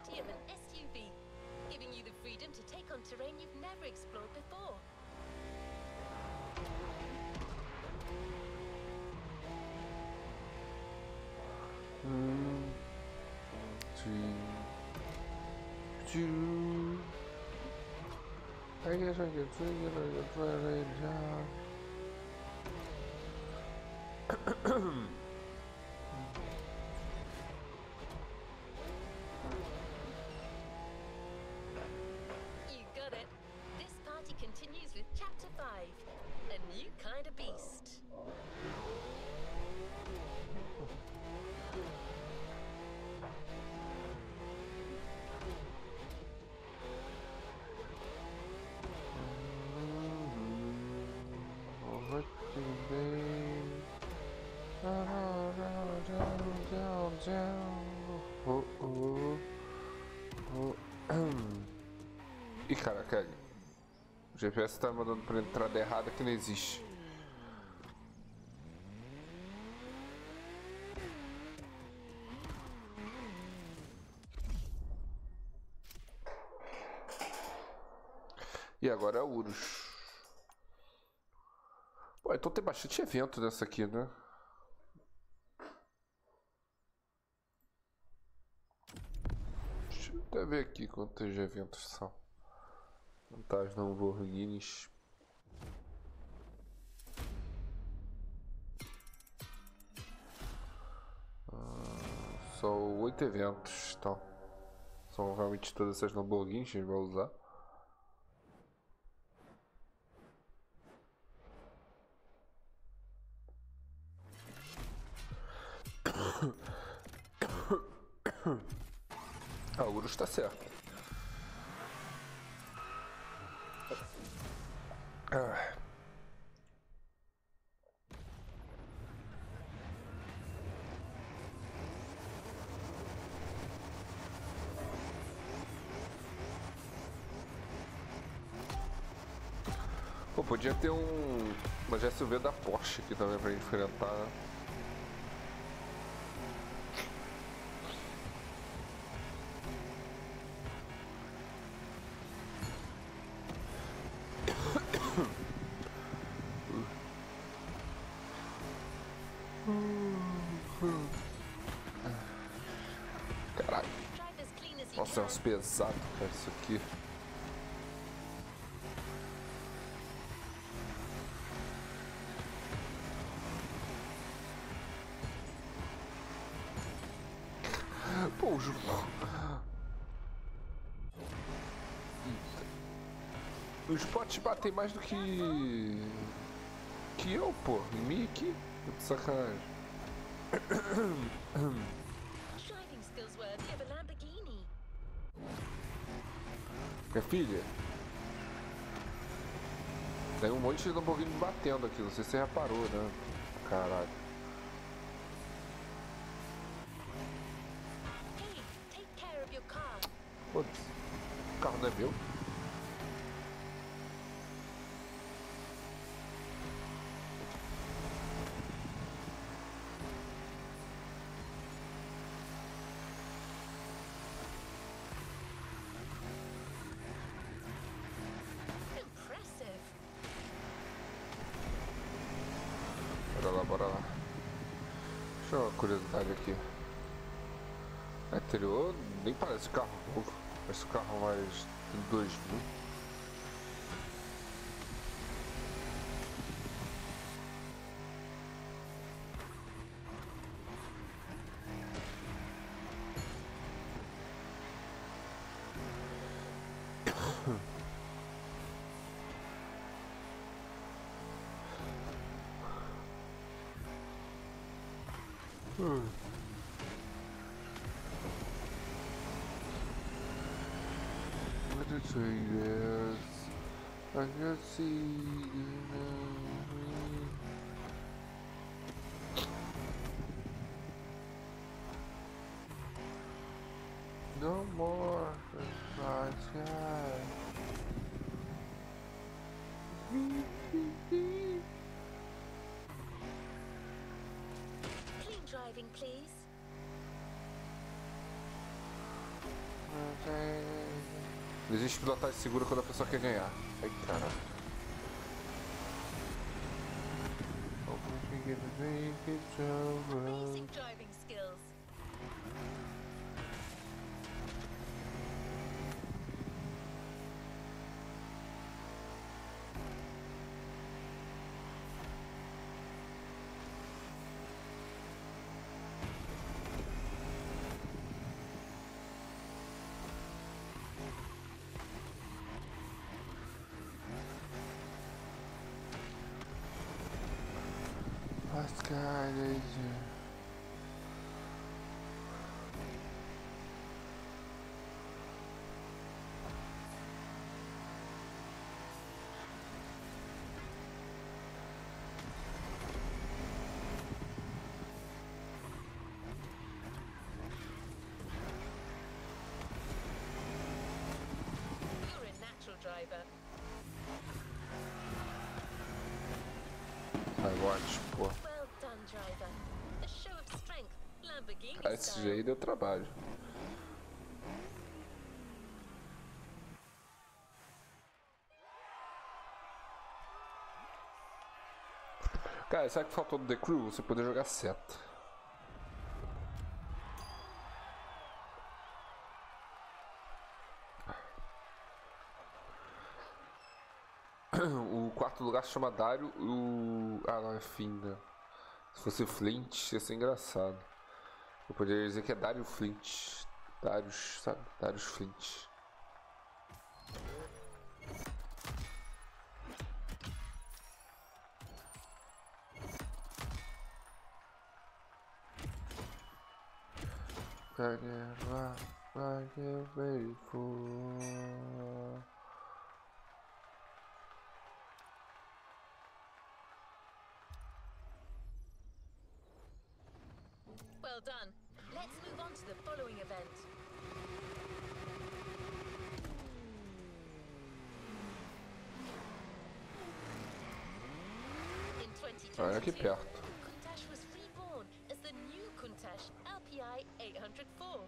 Hum. Tchim. I guess I could figure it out right now.
You got it. This party continues with chapter five, a new kind of beast.
Oh, oh, oh. Ih, caraca, o G P S tá mandando pra entrada errada que não existe. E agora é Urus. Pô, então tem bastante evento nessa aqui, né? Deixa eu ver aqui quantos eventos são. Quantas Lamborghinis. Ah, são oito eventos, então. São realmente todas essas Lamborghinis que a gente vai usar. Ah, o Urus tá certo. Ah. Pô, podia ter um... uma S U V da Porsche aqui também pra gente enfrentar, né? Caralho. Nossa, é uns pesados, cara, isso aqui. Pô, o jogo... Os bots batem mais do que... que eu, pô. Em mim aqui. Tô de sacanagem.
Driving skills worthy of a Lamborghini.
Minha filha. Tem um monte de Lamborghini batendo aqui. Não sei se você reparou, né? Caralho.
Hey, take care of your car.
Foda-se. O carro não é meu.
Impressive.
Bora lá, bora lá. Deixa eu ver uma curiosidade aqui. A anterior nem parece carro novo. Parece carro mais de dois mil. Hum. What is it? Yes, I can see. No more sunshine.
Clean driving, please.
Não existe pilotagem segura quando a pessoa quer ganhar. Ai, caralho.
Amazing driving skills.
As caras.
You're a natural driver.
Ai, watch, pô.
Well done, driver. A show of strength, Lamborghini
Ah, esse
style.
aí deu trabalho. Cara, sabe o que faltou do The Crew? Você poder jogar seta. O quarto lugar se chama Dario. O... Ah, não, é Finda. Se fosse Flint, ia ser engraçado. Eu poderia dizer que é Dario Flint. Darius, sabe? Darius Flint. Whatever, whatever for.
Well done. Let's move on to the following event. In twenty
Olha aqui
twenty-two,
perto.
Countach was reborn as the new Countach L P I eight oh four.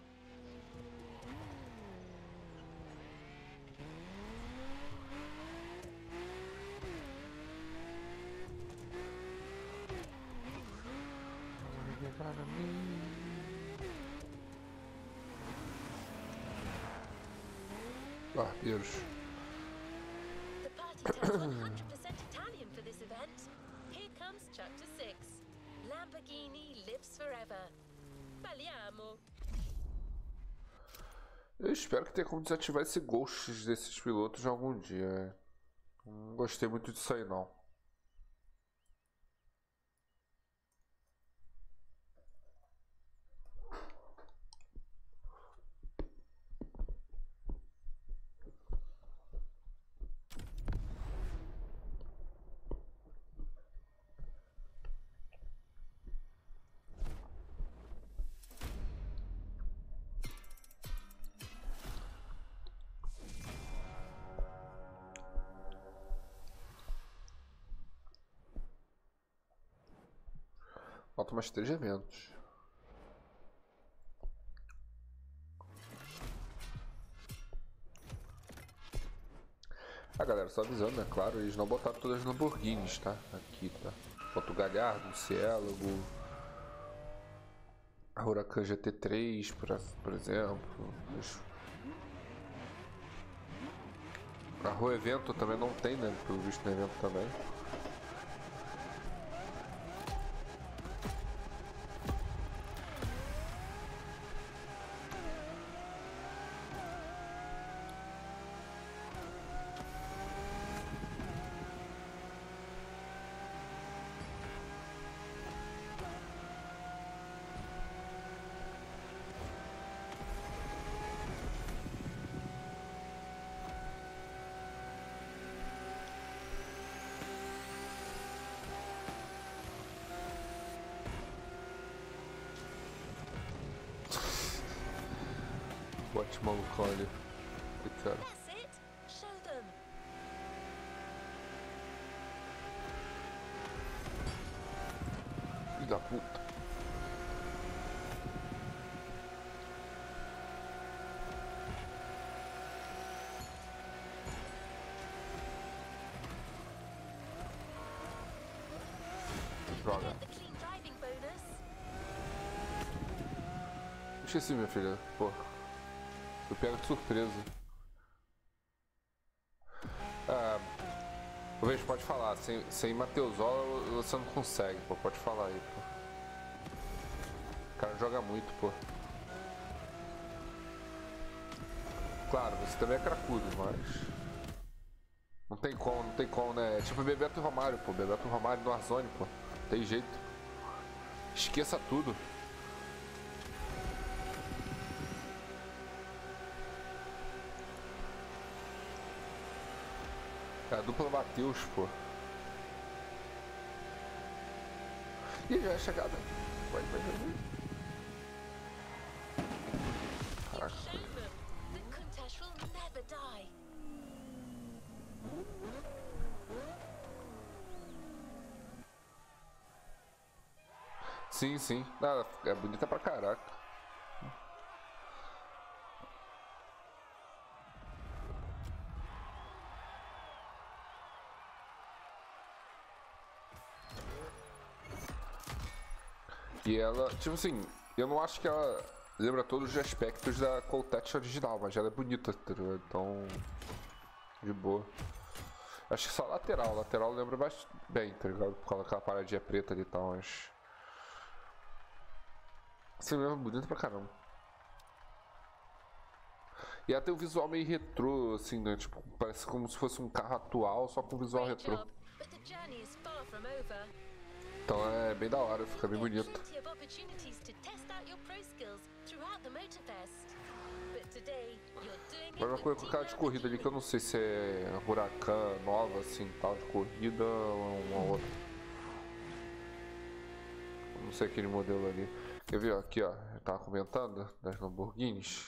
Barbeiros.
The party tastes one hundred percent Italian for this event. Here comes chapter six. Lamborghini lives forever. Balliamo.
Eu espero que tenha como desativar esse ghost desses pilotos algum dia. Não gostei muito disso aí não. Faltam mais três eventos. Ah, galera, só avisando, é claro, eles não botaram todas as Lamborghinis, tá? Aqui, tá? Falta o Gallardo, o Cielo, a Huracan G T três, por, por exemplo. A Rua Evento também não tem, né? Pelo visto no evento também. Bote malucão ali. Cara.
That's it. Show them.
Filho da puta. Droga.
Get the clean driving bonus.
Esqueci, minha filha. Pô. Eu pego de surpresa. Ah, o Vejo pode falar. Sem, sem Mateusola você não consegue, pô. Pode falar aí, pô. O cara joga muito, pô. Claro, você também é cracudo, mas... Não tem como, não tem como, né? É tipo Bebeto e Romário, pô. Bebeto e Romário no Warzone, pô. Tem jeito. Esqueça tudo. É a dupla Matheus, pô. E já é chegada. Vai, vai, vai, vai. Caraca.
Show them. The Countach will never die.
Sim, sim. Ah, é bonita pra caraca. E ela, tipo assim, eu não acho que ela lembra todos os aspectos da Countach original, mas ela é bonita, tá ligado? Então, de boa. Acho que só lateral. Lateral lembra bastante bem, tá ligado? Por causa daquela paradinha preta ali e tal, mas... Assim mesmo, bonito pra caramba. E ela tem um visual meio retrô, assim, né? Tipo, parece como se fosse um carro atual, só com visual retrô. Então é bem da hora, fica bem bonito. Agora uma coisa com cara de corrida ali que eu não sei se é Huracan nova, assim, tal, de corrida ou uma outra. Eu não sei aquele modelo ali. Quer ver, ó, aqui, ó, eu tava comentando das Lamborghinis.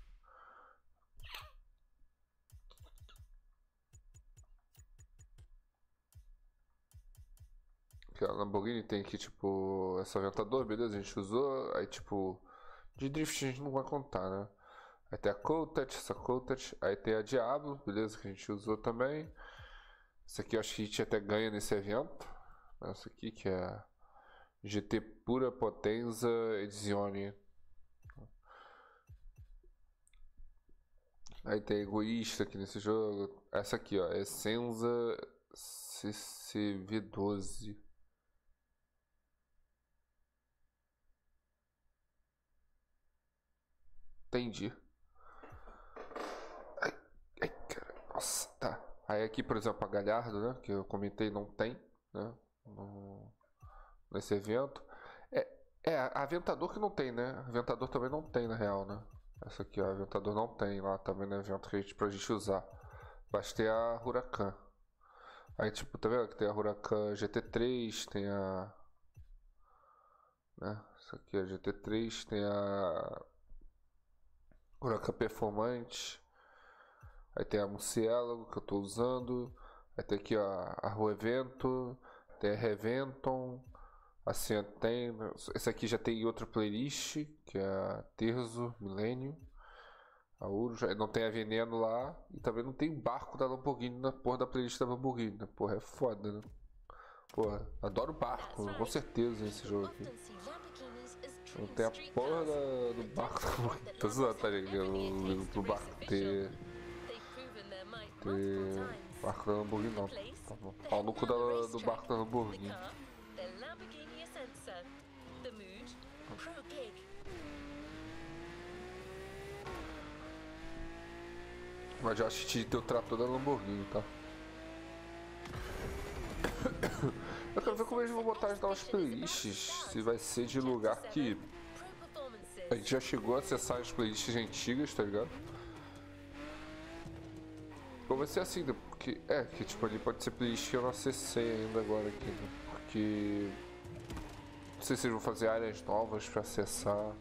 Aqui, ó, a Lamborghini tem aqui, tipo, essa Aventador, beleza, a gente usou, aí, tipo, de drift a gente não vai contar, né? Aí tem a Countach, essa Countach, aí tem a Diablo, beleza, que a gente usou também. Essa aqui eu acho que a gente até ganha nesse evento. Essa aqui que é a G T Pura Potenza Edizione. Aí tem Egoísta aqui nesse jogo. Essa aqui, ó, Essenza C C V doze. Entendi. Ai, ai, cara. Nossa, tá. Aí aqui, por exemplo, a Galhardo, né? Que eu comentei, não tem, né? No, nesse evento. É, é, a Aventador que não tem, né? A Aventador também não tem, na real, né? Essa aqui, ó, a Aventador não tem lá também no evento que a gente, pra gente usar. Basta ter a Huracan. Aí, tipo, tá vendo que tem a Huracan G T três, tem a... Né? Essa aqui é a G T três, tem a... Huracan Performante. Aí tem a Murciélago que eu tô usando. Aí tem aqui, ó, a Rua Evento. Tem a Reventon. Assim, tem... Esse aqui já tem outra playlist, que é a Terzo, Milênio. A Ouro, já não tem a Veneno lá. E também não tem barco da Lamborghini na porra da playlist da Lamborghini, né? Porra, é foda, né? Porra, adoro barco, com certeza, esse jogo aqui. Não tem a porra da, do barco. Tô zoando, tá ligado? Eu não ligo pro barco ter... ter barco da Lamborghini, não. Tá bom. Pau no cu da, do barco da Lamborghini. Mas já assisti teu trator da Lamborghini, tá? Eu quero ver como eles vão botar as novas playlists. Se vai ser de lugar que a gente já chegou a acessar as playlists antigas, tá ligado? Ou vai ser assim, né? Porque é que tipo ali pode ser playlist que eu não acessei ainda agora aqui, né? Porque não sei se eles vão fazer áreas novas pra acessar.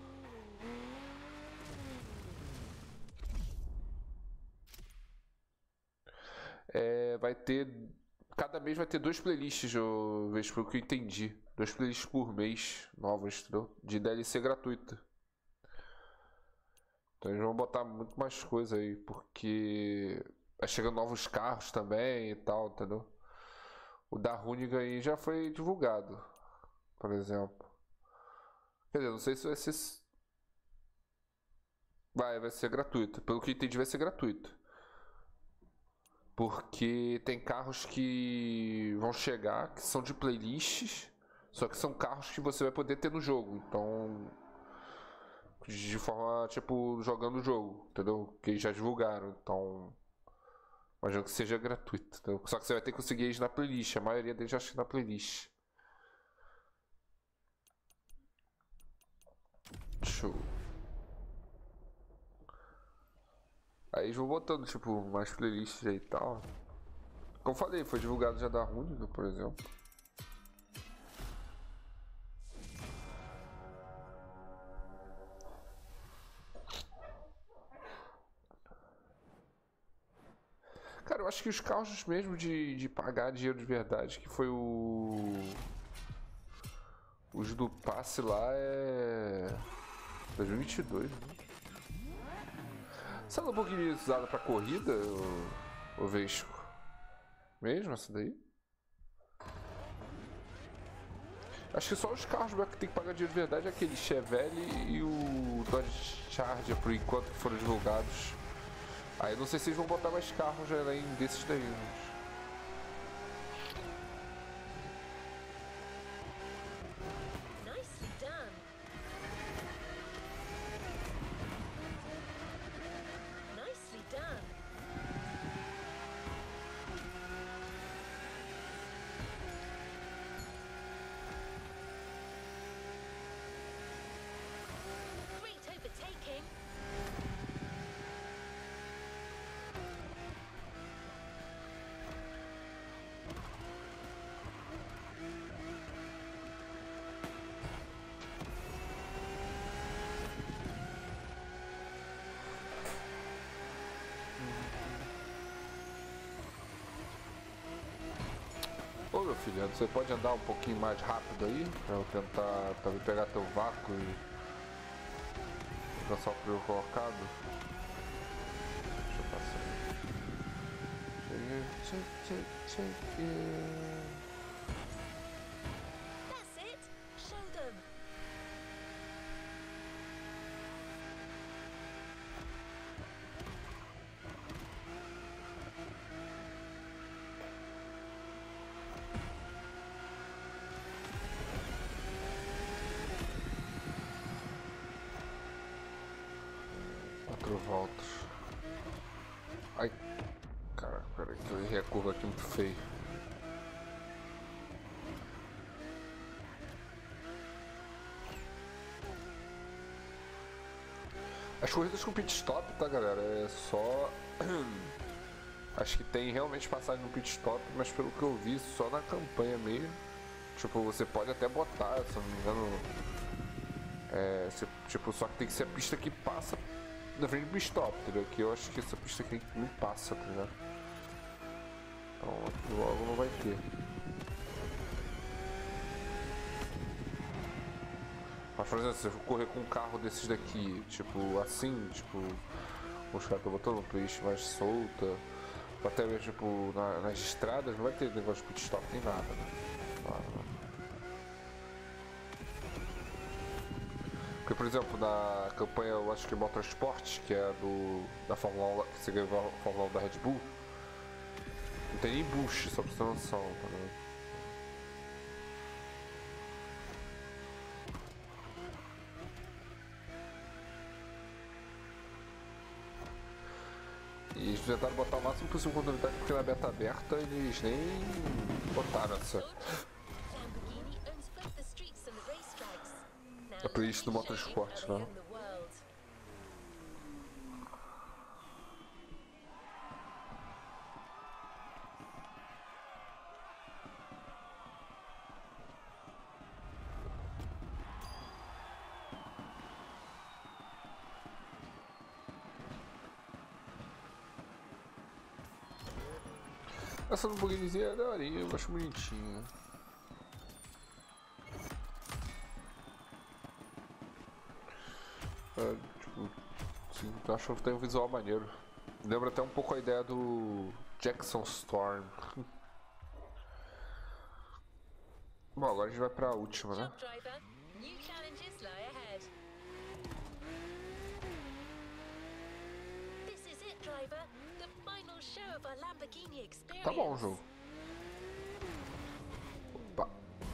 É, vai ter. Cada mês vai ter dois playlists, eu vejo pelo que eu entendi. Dois playlists por mês novos, entendeu? De D L C gratuita. Então eles vão botar muito mais coisa aí, porque vai chegando novos carros também e tal, entendeu? O da Runiga aí já foi divulgado, por exemplo. Quer dizer, não sei se vai ser. Vai, vai ser gratuito. Pelo que eu entendi, vai ser gratuito. Porque tem carros que vão chegar, que são de playlists, só que são carros que você vai poder ter no jogo. Então, de forma, tipo, jogando o jogo, entendeu? Que eles já divulgaram. Então, imagino que seja gratuito, entendeu? Só que você vai ter que conseguir eles na playlist. A maioria deles já acha na playlist. Show. Aí eles vão botando, tipo, mais playlists aí e tal. Como falei, foi divulgado já da Runiga, por exemplo. Cara, eu acho que os carros mesmo de, de pagar dinheiro de verdade, que foi o... Os do passe lá é... dois mil e vinte e dois, né? Essa Lamborghini usada pra corrida, o, o Vesco? Mesmo essa daí? Acho que só os carros que tem que pagar dinheiro de verdade é aquele Chevelle e o Dodge Charger, por enquanto, que foram divulgados. Aí não sei se eles vão botar mais carros além desses daí. Mas... afiliado. Você pode andar um pouquinho mais rápido aí? Pra eu tentar também pegar teu vácuo e lançar o primeiro colocado. Deixa eu passar. Check, check, check, check.
That's it. Show them.
Quatro voltas. Ai, cara, peraí que eu errei a curva aqui muito feio. As corridas com pit stop, tá, galera? É só. Acho que tem realmente passagem no pit stop, mas pelo que eu vi, só na campanha mesmo. Tipo, você pode até botar, se eu não me engano. É, você, tipo, só que tem que ser a pista que passa na frente do pit stop, entendeu? Que eu acho que essa pista aqui não passa, tá ligado? Então aqui logo não vai ter. Mas, por exemplo, se eu for correr com um carro desses daqui, tipo, assim, tipo, os caras estão botando uma playlist mais solta, ou até mesmo, tipo, na, nas estradas, não vai ter negócio de pit stop nem nada, né? Claro, né? Porque, por exemplo, na campanha, eu acho que Motorsport, que é do, da Fórmula um, que você ganhou a Fórmula um da Red Bull, não tem nem boost, só pra você ter noção, tá ligado? E eles tentaram botar o máximo possível de controle técnico, porque na beta aberta eles nem botaram essa.
Lamborghini owns both the streets and the racetracks. Now,
A playlist do
let me show you
Motorsport,
how they
não?
own the world.
Essa Lamborghinizinha é daorinha, eu acho bonitinha. É, tipo, sim, eu acho que tem um visual maneiro. Lembra até um pouco a ideia do Jackson Storm. Bom, agora a gente vai pra última, né?
Job driver, new challenges lie ahead. This is it, driver. The final show of our Lamborghini experience.
Tá bom o jogo. Opa.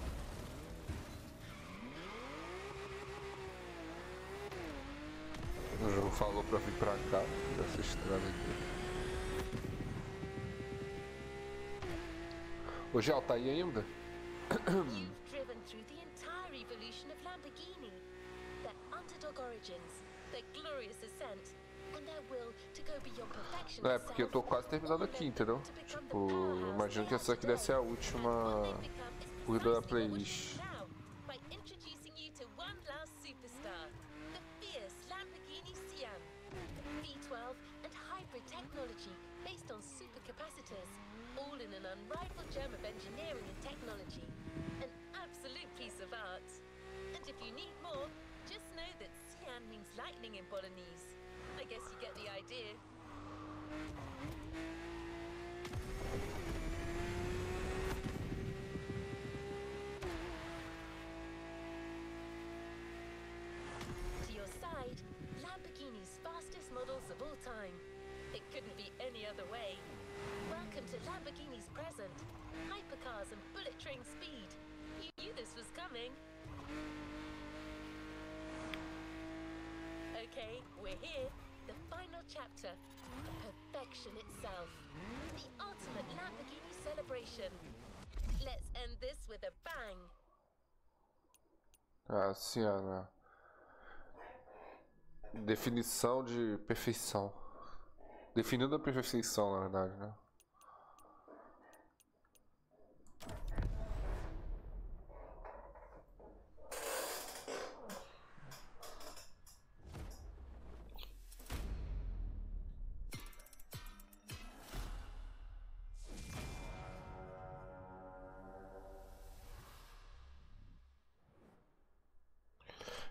O jogo falou pra vir pra cá, dessa estrada aqui. Ô Gel, tá aí ainda?
You've driven through the entire evolution of Lamborghini. Their underdog origins, their glorious ascent, and their will to go beyond perfection.
É, porque eu tô quase terminando aqui, entendeu? Tipo, eu imagino que essa aqui deve ser a última corrida da playlist.
Now, by introducing you to one last superstar, the fierce Lamborghini Sian. V twelve and hybrid technology based on supercapacitors, all in an unrivaled gem of engineering and technology. An absolute piece of art. And if you need more, just know that Sian means lightning in Bolognese. I guess you get the idea. To your side, Lamborghini's fastest models of all time. It couldn't be any other way. Welcome to Lamborghini's present. Hypercars and bullet train speed. You knew this was coming. Okay, we're here. The final chapter. Perfection itself. The ultimate Lamborghini celebration. Let's end this with a bang.
Ah, sim, Ana. Definição de perfeição. Definindo a perfeição, na verdade, né?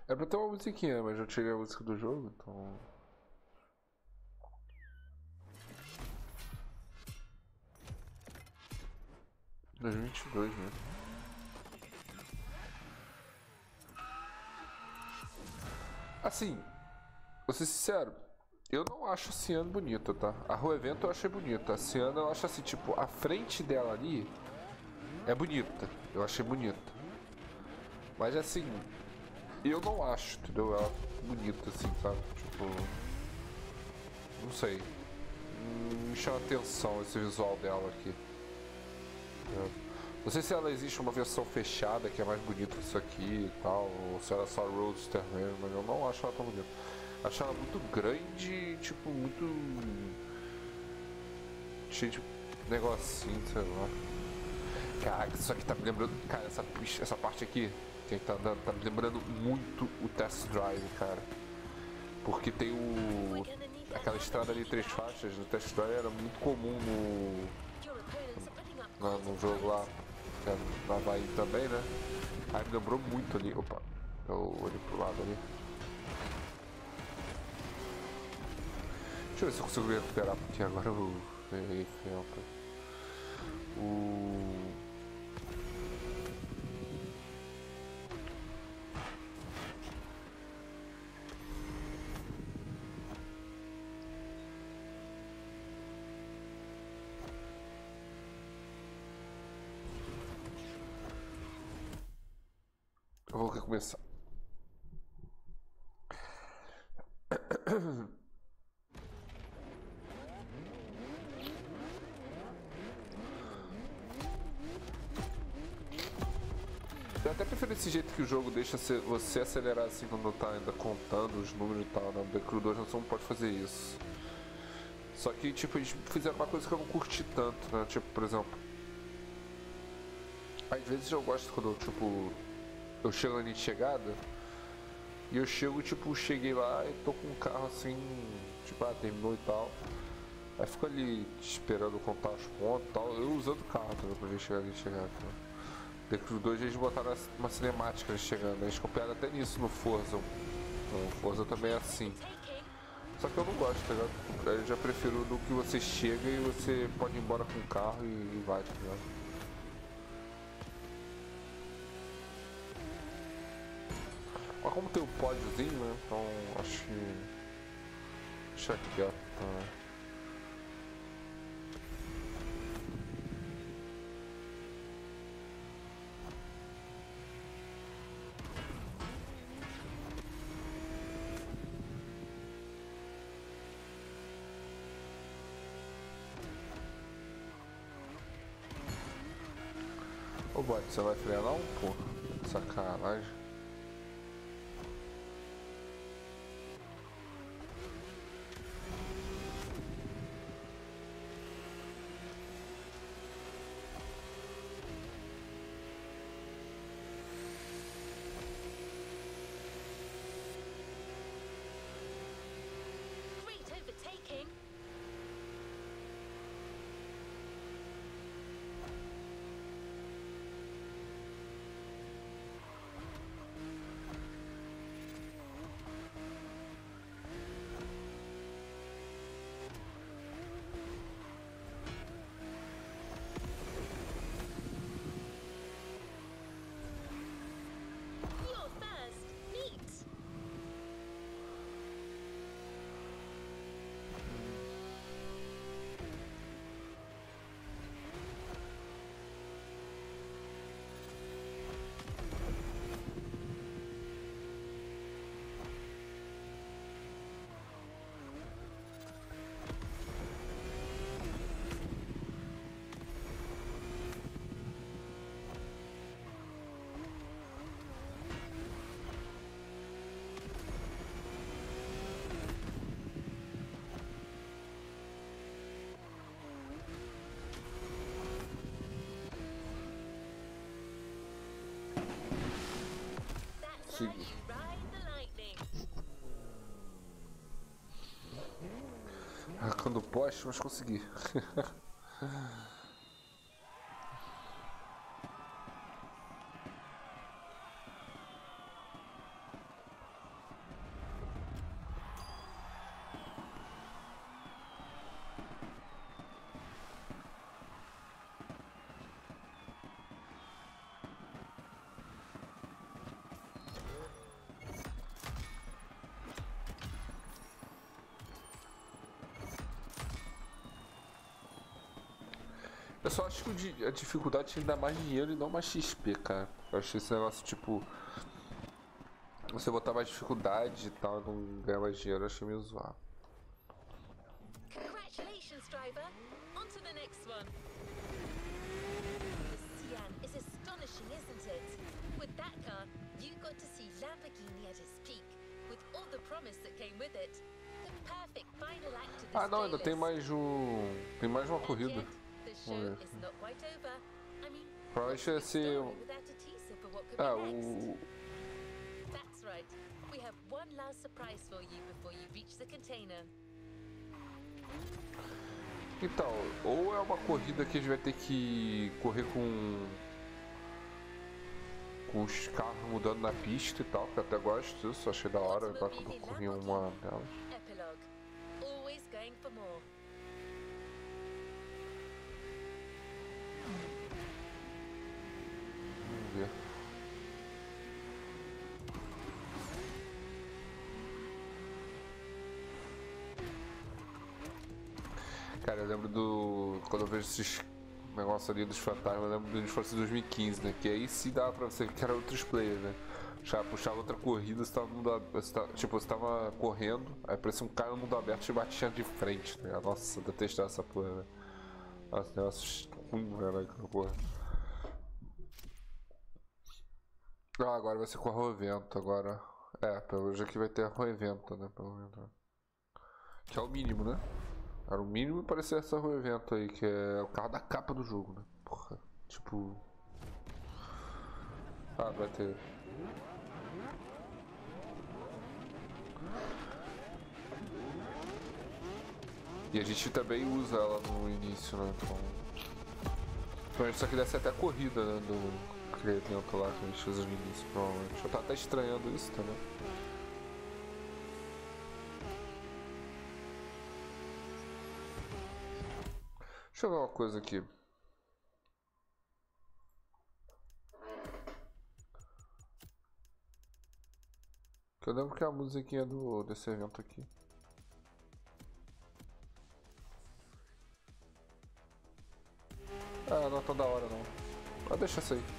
É pra ter uma musiquinha, mas eu tirei a música do jogo, então... dois mil e vinte e dois, né? Assim, vou ser sincero, eu não acho a Ciano bonita, tá? A Rua Evento eu achei bonita. A Ciano eu acho assim, tipo, a frente dela ali é bonita. Eu achei bonita. Mas assim, eu não acho, entendeu? Ela bonita, assim, sabe? Tipo. Não sei. Hum, Me chama atenção esse visual dela aqui. Não sei se ela existe uma versão fechada que é mais bonita que isso aqui e tal, ou se ela é só Roadster mesmo, mas eu não acho ela tão bonita. Acho ela muito grande, tipo, muito. Cheio de negocinho, sei lá. Caraca, isso aqui tá me lembrando. Cara, essa, essa parte aqui, quem tá andando, tá me lembrando muito o Test Drive, cara. Porque tem o. Aquela estrada ali, três faixas, no Test Drive era muito comum no. no, no jogo lá. Que é no Havaí também, né? Aí me lembrou muito ali. Opa, eu olhei pro lado ali. Deixa eu ver se eu consigo recuperar, porque agora eu errei feio. O. Eu vou recomeçar. Eu até prefiro esse jeito que o jogo deixa você acelerar assim quando tá ainda contando os números e tal, né? No The Crew dois você não pode fazer isso. Só que, tipo, eles fizeram uma coisa que eu não curti tanto, né? Tipo, por exemplo, às vezes eu gosto quando, tipo, eu chego na linha de chegada e eu chego, tipo, cheguei lá e tô com um carro assim, tipo, ah, terminou e tal. Aí fico ali esperando contar os pontos e tal, eu usando o carro também pra ver chegar ali e chegar. Né? The Crew dois eles botaram uma cinemática chegando, eles copiaram até nisso no Forza. No Forza também é assim. Só que eu não gosto, tá ligado? Eu já prefiro do que você chega e você pode ir embora com o carro e, e vai, tá ligado? Mas como tem o pódiozinho, né? Então acho que. Deixa aqui, ó. Tá. Ô bot, você vai frear não, pô? Sacanagem.
Great overtaking. You're first. Neat. That's how you ride the lightning.
Arrancando o poste, mas consegui. Eu só acho que o di- a dificuldade tem que dar mais dinheiro e não mais X P, cara. Eu acho esse negócio, tipo... Você botar mais dificuldade e tal, não ganhar mais dinheiro, eu acho meio zoado.
Congratulations, driver. On to the next one. The Sian is astonishing, isn't it? With that car, you got to see Lamborghini at its peak, with all the promise that came with it. The perfect final act to this
Ah, não, ainda tem
playlist.
mais um... Tem mais uma
Not
corrida.
yet. The show
Vamos ver.
is not quite over. I mean,
Provavelmente
what's
vai
a good
ser...
story without a teaser for what could
Ah,
be next?
o...
That's right. We have one last surprise for you before you reach the container.
Então, ou é uma corrida que a gente vai ter que correr com... Com os carros mudando na pista e tal, que eu até gosto disso, achei da hora, agora que eu corri uma delas.
Epilogue. Always going for more.
Vamos ver. Cara, eu lembro do... Quando eu vejo esses negócios ali dos fantasmas, eu lembro do Need for Speed dois mil e quinze, né? Que aí sim dava pra você ver que era outros players, né? Já puxava outra corrida, você tava no mundo aberto, você tava, tipo, você tava correndo, aí aparecia um cara no mundo aberto e te batia de frente, né? Nossa, eu detestava essa porra, velho. Nossa, negócio ruim, velho, aquela porra. Ah, agora vai ser com arro evento, agora. É, pelo menos aqui vai ter arro evento, né? Pelo menos. Que é o mínimo, né? Era o mínimo parecer essa arro evento aí, que é o carro da capa do jogo, né? Porra, tipo... Ah, vai ter... E a gente também usa ela no início, né? Então... Provavelmente isso aqui deve ser até a corrida, né? Do aquele evento lá que a gente usa no início, provavelmente. Eu tava até estranhando isso também. Deixa eu ver uma coisa aqui. Que eu lembro que é a musiquinha do, desse evento aqui. Ah, não é tão da hora não. Mas deixa isso aí.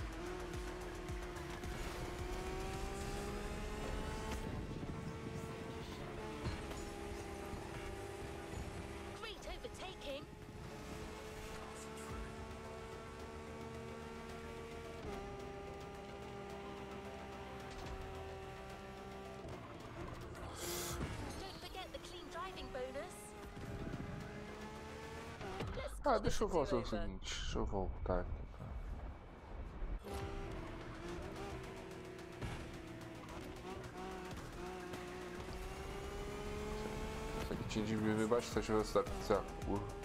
Great overtaking. Don't forget the clean driving bonus. Let's
Ah,
call
deixa eu
this a
fazer o
do-over.
seguinte. Deixa eu voltar aqui. Tá? Isso aqui tinha de diminuir bastante a velocidade dessa curva.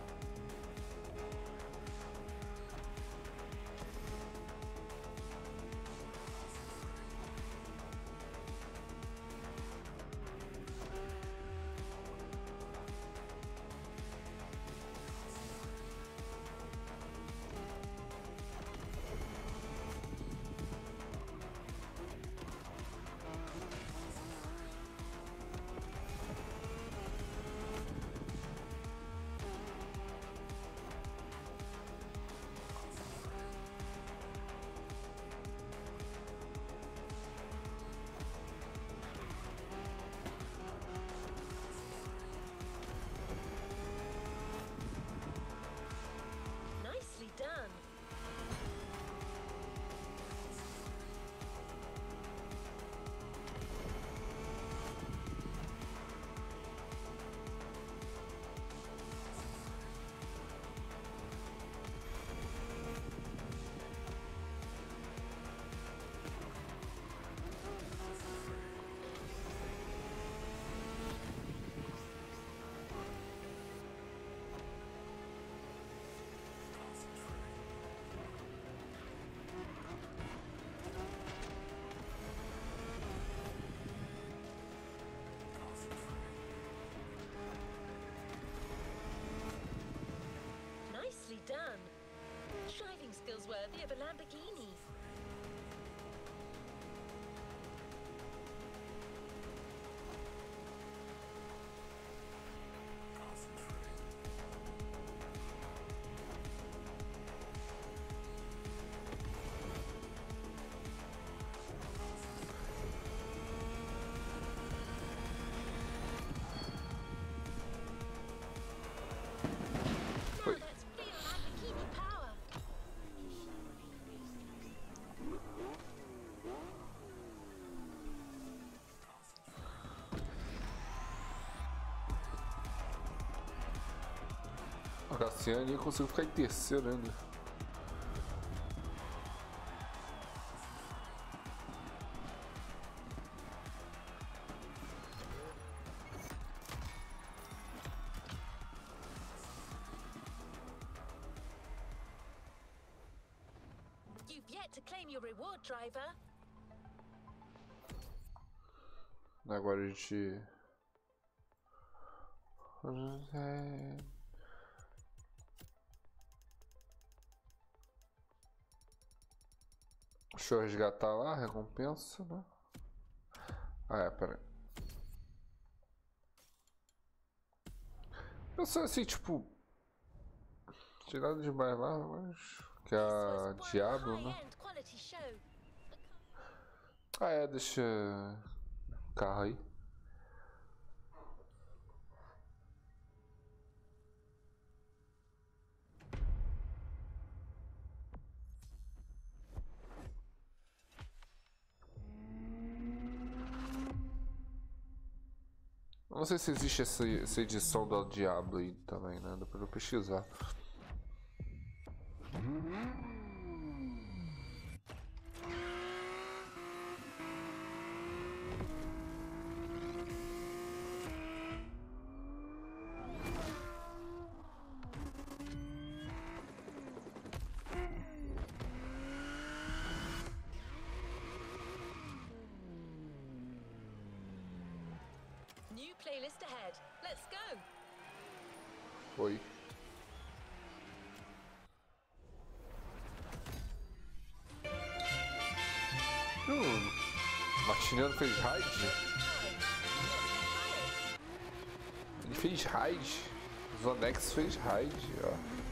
Nicely done. Nicely done. Driving skills worthy of a Lamborghini.
A Cassiane eu consigo ficar em terceiro ainda.
You've yet to claim your reward, driver.
Agora a gente... Deixa eu resgatar lá a recompensa, né? Ah, é, pera aí. Eu sei assim, tipo... Tirado demais lá, mas... Que é a Diablo, né? Ah, é, deixa... Carro aí. Não sei se existe essa, essa edição do Diablo aí também, né? Dá pra eu pesquisar.
New playlist ahead. Let's go.
Oi. Hum, Martiniano fez raid? Ele fez raid. Zonex fez raid, ó.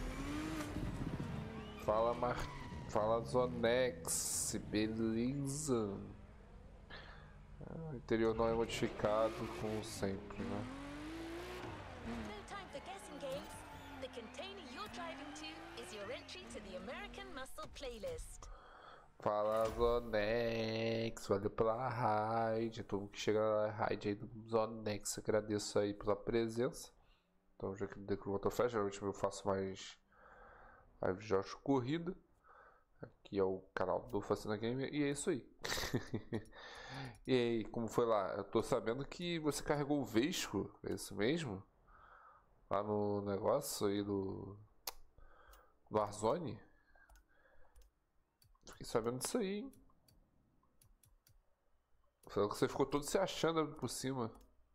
Fala, Mar... Fala, Zonex. Beleza. Ah, o interior não é modificado, como sempre, né?
No time for guessing games. The container you're driving to is your entry to the American Muscle playlist.
Fala, Zonex, valeu pela raid, todo mundo que chega na raid aí do Zonex, agradeço aí pela presença. Então já que deu que voltou flash, geralmente eu faço mais live de jogos de corrida. Aqui é o canal do Facina Gamer e é isso aí. E aí, como foi lá? Eu tô sabendo que você carregou o Vesco, é isso mesmo? Lá no negócio aí do... do Warzone? Fiquei sabendo disso aí, hein? Falou que você ficou todo se achando por cima.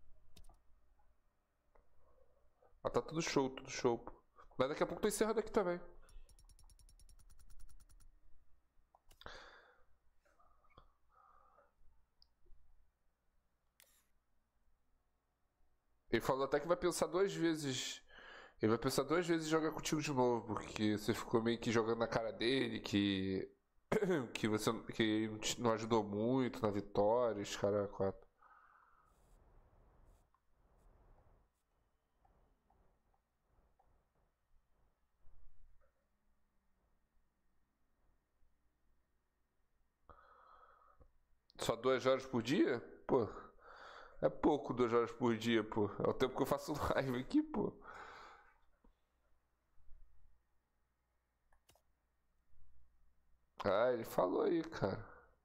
Ah, tá tudo show, tudo show. Pô. Mas daqui a pouco tô encerrando aqui também. Ele falou até que vai pensar duas vezes. Ele vai pensar duas vezes em jogar contigo de novo, porque você ficou meio que jogando na cara dele, que que você que ele não ajudou muito na vitória, os caras quatro. Só duas horas por dia? Pô, é pouco duas horas por dia, pô. É o tempo que eu faço live aqui, pô. Ah, ele falou aí, cara.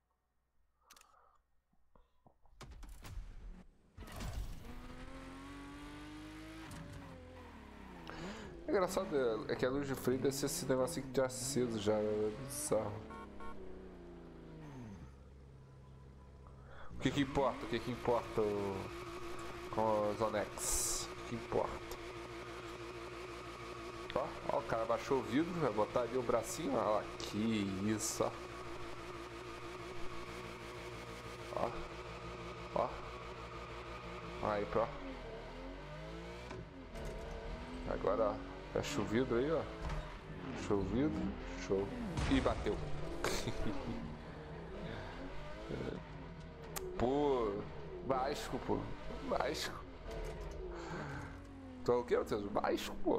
É engraçado, é que a luz de freio deve ser esse negócio de aceso já, é bizarro. O que que importa? O que que importa o... com os Zonex? O que importa? Ó, ó, o cara baixou o vidro, vai botar ali o bracinho, ó, que isso, ó. Ó, ó. Aí, ó. Agora, ó, fecha o vidro aí, ó. Fecha o vidro, show. Ih, bateu. Pô, Vasco, pô. Vasco. Tu é o que, Matheus? Vasco, pô.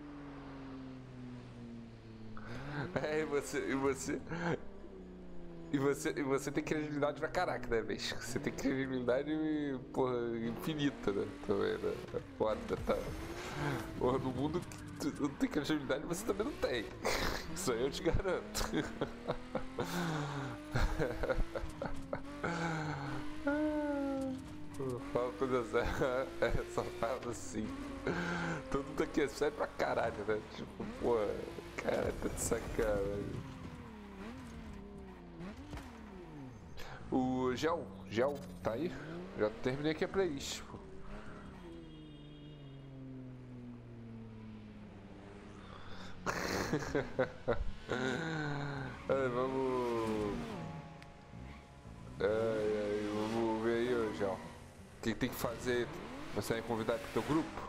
É, e você, e você, E você, e você tem credibilidade pra caraca, né, bicho? Você tem credibilidade, porra, infinita, né? Também, né? É foda, tá? Porra, no mundo que tu não tem credibilidade, você também não tem. Isso aí eu te garanto. Fala coisa séria, é, só fala assim. Todo mundo aqui é sério pra caralho, né? Tipo, pô, cara, tá de sacanagem. O Gel, Gel, tá aí? Já terminei aqui a playlist, pô. Ai, vamos. Ai, ai, vamos ver aí, ô Gel. O que tem que fazer? Você vai convidar pro teu grupo?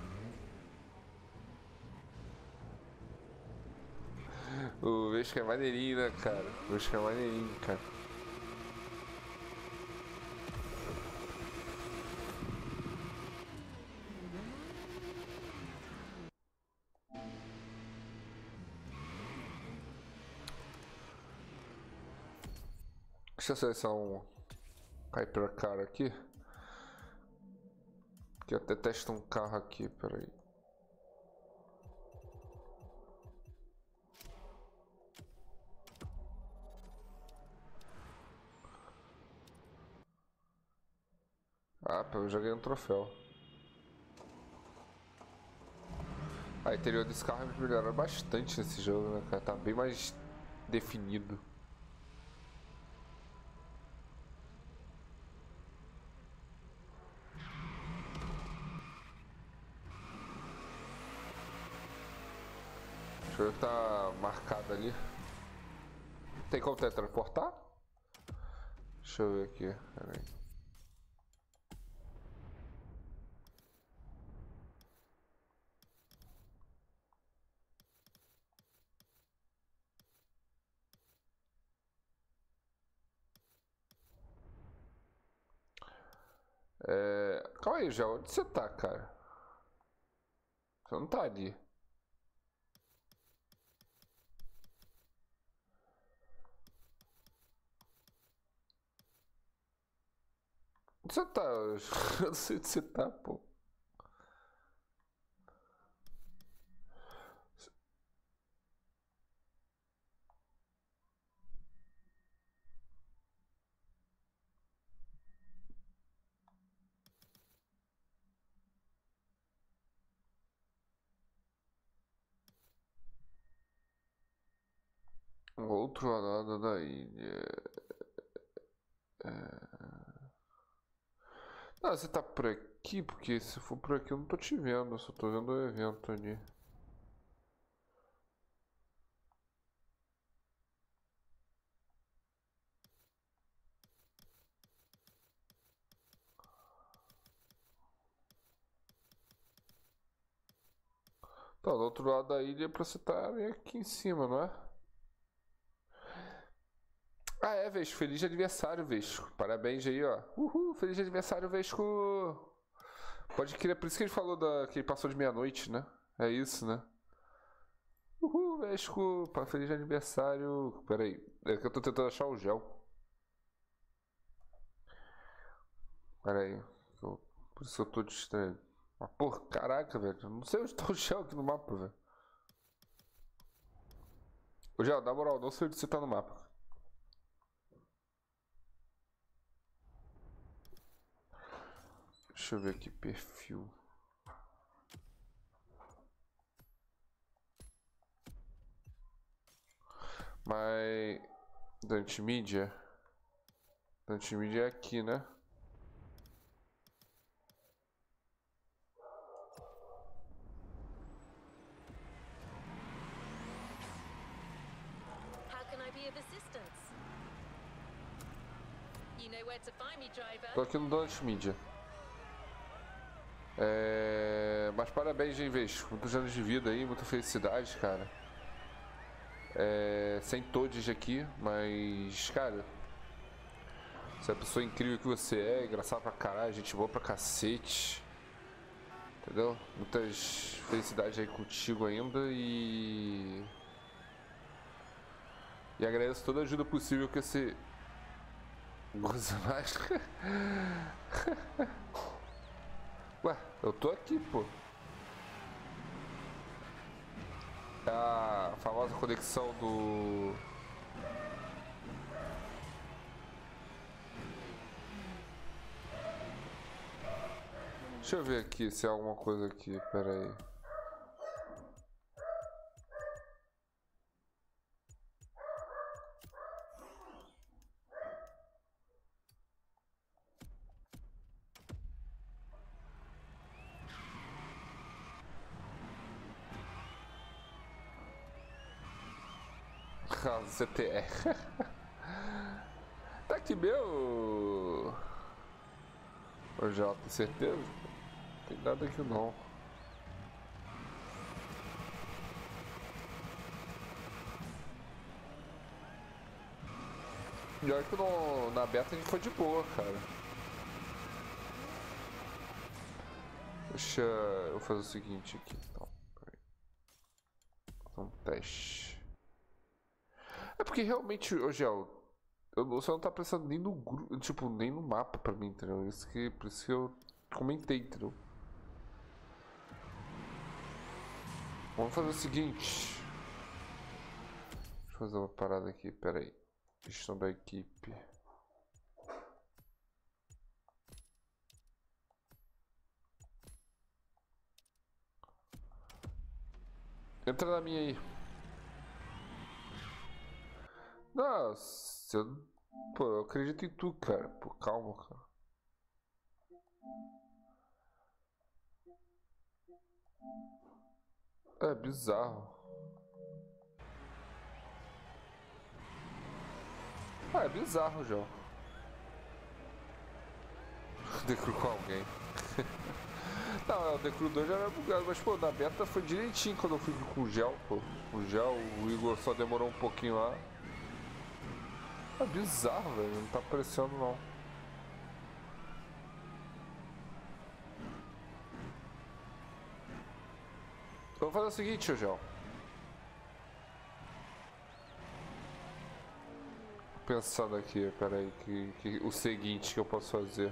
O Vejo que é maneirinho, né, cara? O Vejo que é maneirinho, cara. Deixa eu selecionar um Hypercar aqui. Que até testa um carro aqui, peraí. Ah, eu já ganhei um troféu. A interior desse carro melhoraram bastante nesse jogo, né, cara? Tá bem mais definido. Deixa eu ver o que tá marcado ali. Tem como teletransportar? Deixa eu ver aqui, peraí. É... Calma aí, já onde você tá, cara? Você não tá ali. Onde você tá? Eu não sei onde você tá, pô. Um outro lado da ilha. É... Não, você tá por aqui? Porque se for por aqui eu não tô te vendo, eu só tô vendo o evento ali. Tá, do outro lado da ilha pra você estar aqui em cima, não é? Ah, é, Vesco. Feliz aniversário, Vesco. Parabéns aí, ó. Uhul, feliz aniversário, Vesco. Pode crer, por isso que ele falou da... que ele passou de meia-noite, né? É isso, né? Uhul, Vesco. Feliz aniversário. Pera aí, é que eu tô tentando achar o gel. Pera aí. Eu... Por isso eu tô distraído. Ah, porra, caraca, velho. Eu não sei onde tá o gel aqui no mapa, velho. Ô, Gel, na moral, não sei onde você tá no mapa. Deixa eu ver aqui, perfil. Mas... Dante Media? Dante Media é aqui, né? Tô aqui no Dante Media. É... Mas parabéns, hein, Vesco. Muitos anos de vida aí, muita felicidade, cara. É... Sem todos aqui, mas, cara, você é a pessoa incrível que você é, engraçado pra caralho, gente boa pra cacete. Entendeu? Muitas felicidades aí contigo ainda e... E agradeço toda a ajuda possível que esse... Goza mágica. Ué, eu tô aqui, pô. A famosa conexão do... Deixa eu ver aqui se há alguma coisa aqui, pera aí. Ah, C T R. Tá aqui meu... Ô, já tem certeza? Não tem nada aqui não. Pior que no, na beta a gente foi de boa, cara. Deixa eu fazer o seguinte aqui, então. Peraí. Fazer um teste. É porque realmente, ô Gel, você não tá pensando nem no grupo, tipo, nem no mapa pra mim, entendeu? Isso que, por isso que eu comentei, entendeu? Vamos fazer o seguinte. Deixa eu fazer uma parada aqui, pera aí. Gestão da equipe. Entra na minha aí. Nossa, eu, pô, eu acredito em tu, cara. Pô, calma, cara. É bizarro. Ah, é bizarro já. Decru com alguém. Não, o Decru dois já era bugado, mas pô, na beta foi direitinho quando eu fui com o gel, pô. O gel, o Igor só demorou um pouquinho lá. É bizarro, velho. Não tá aparecendo não. Eu vou fazer o seguinte, ô Gel. Pensando aqui, peraí, que, que o seguinte que eu posso fazer.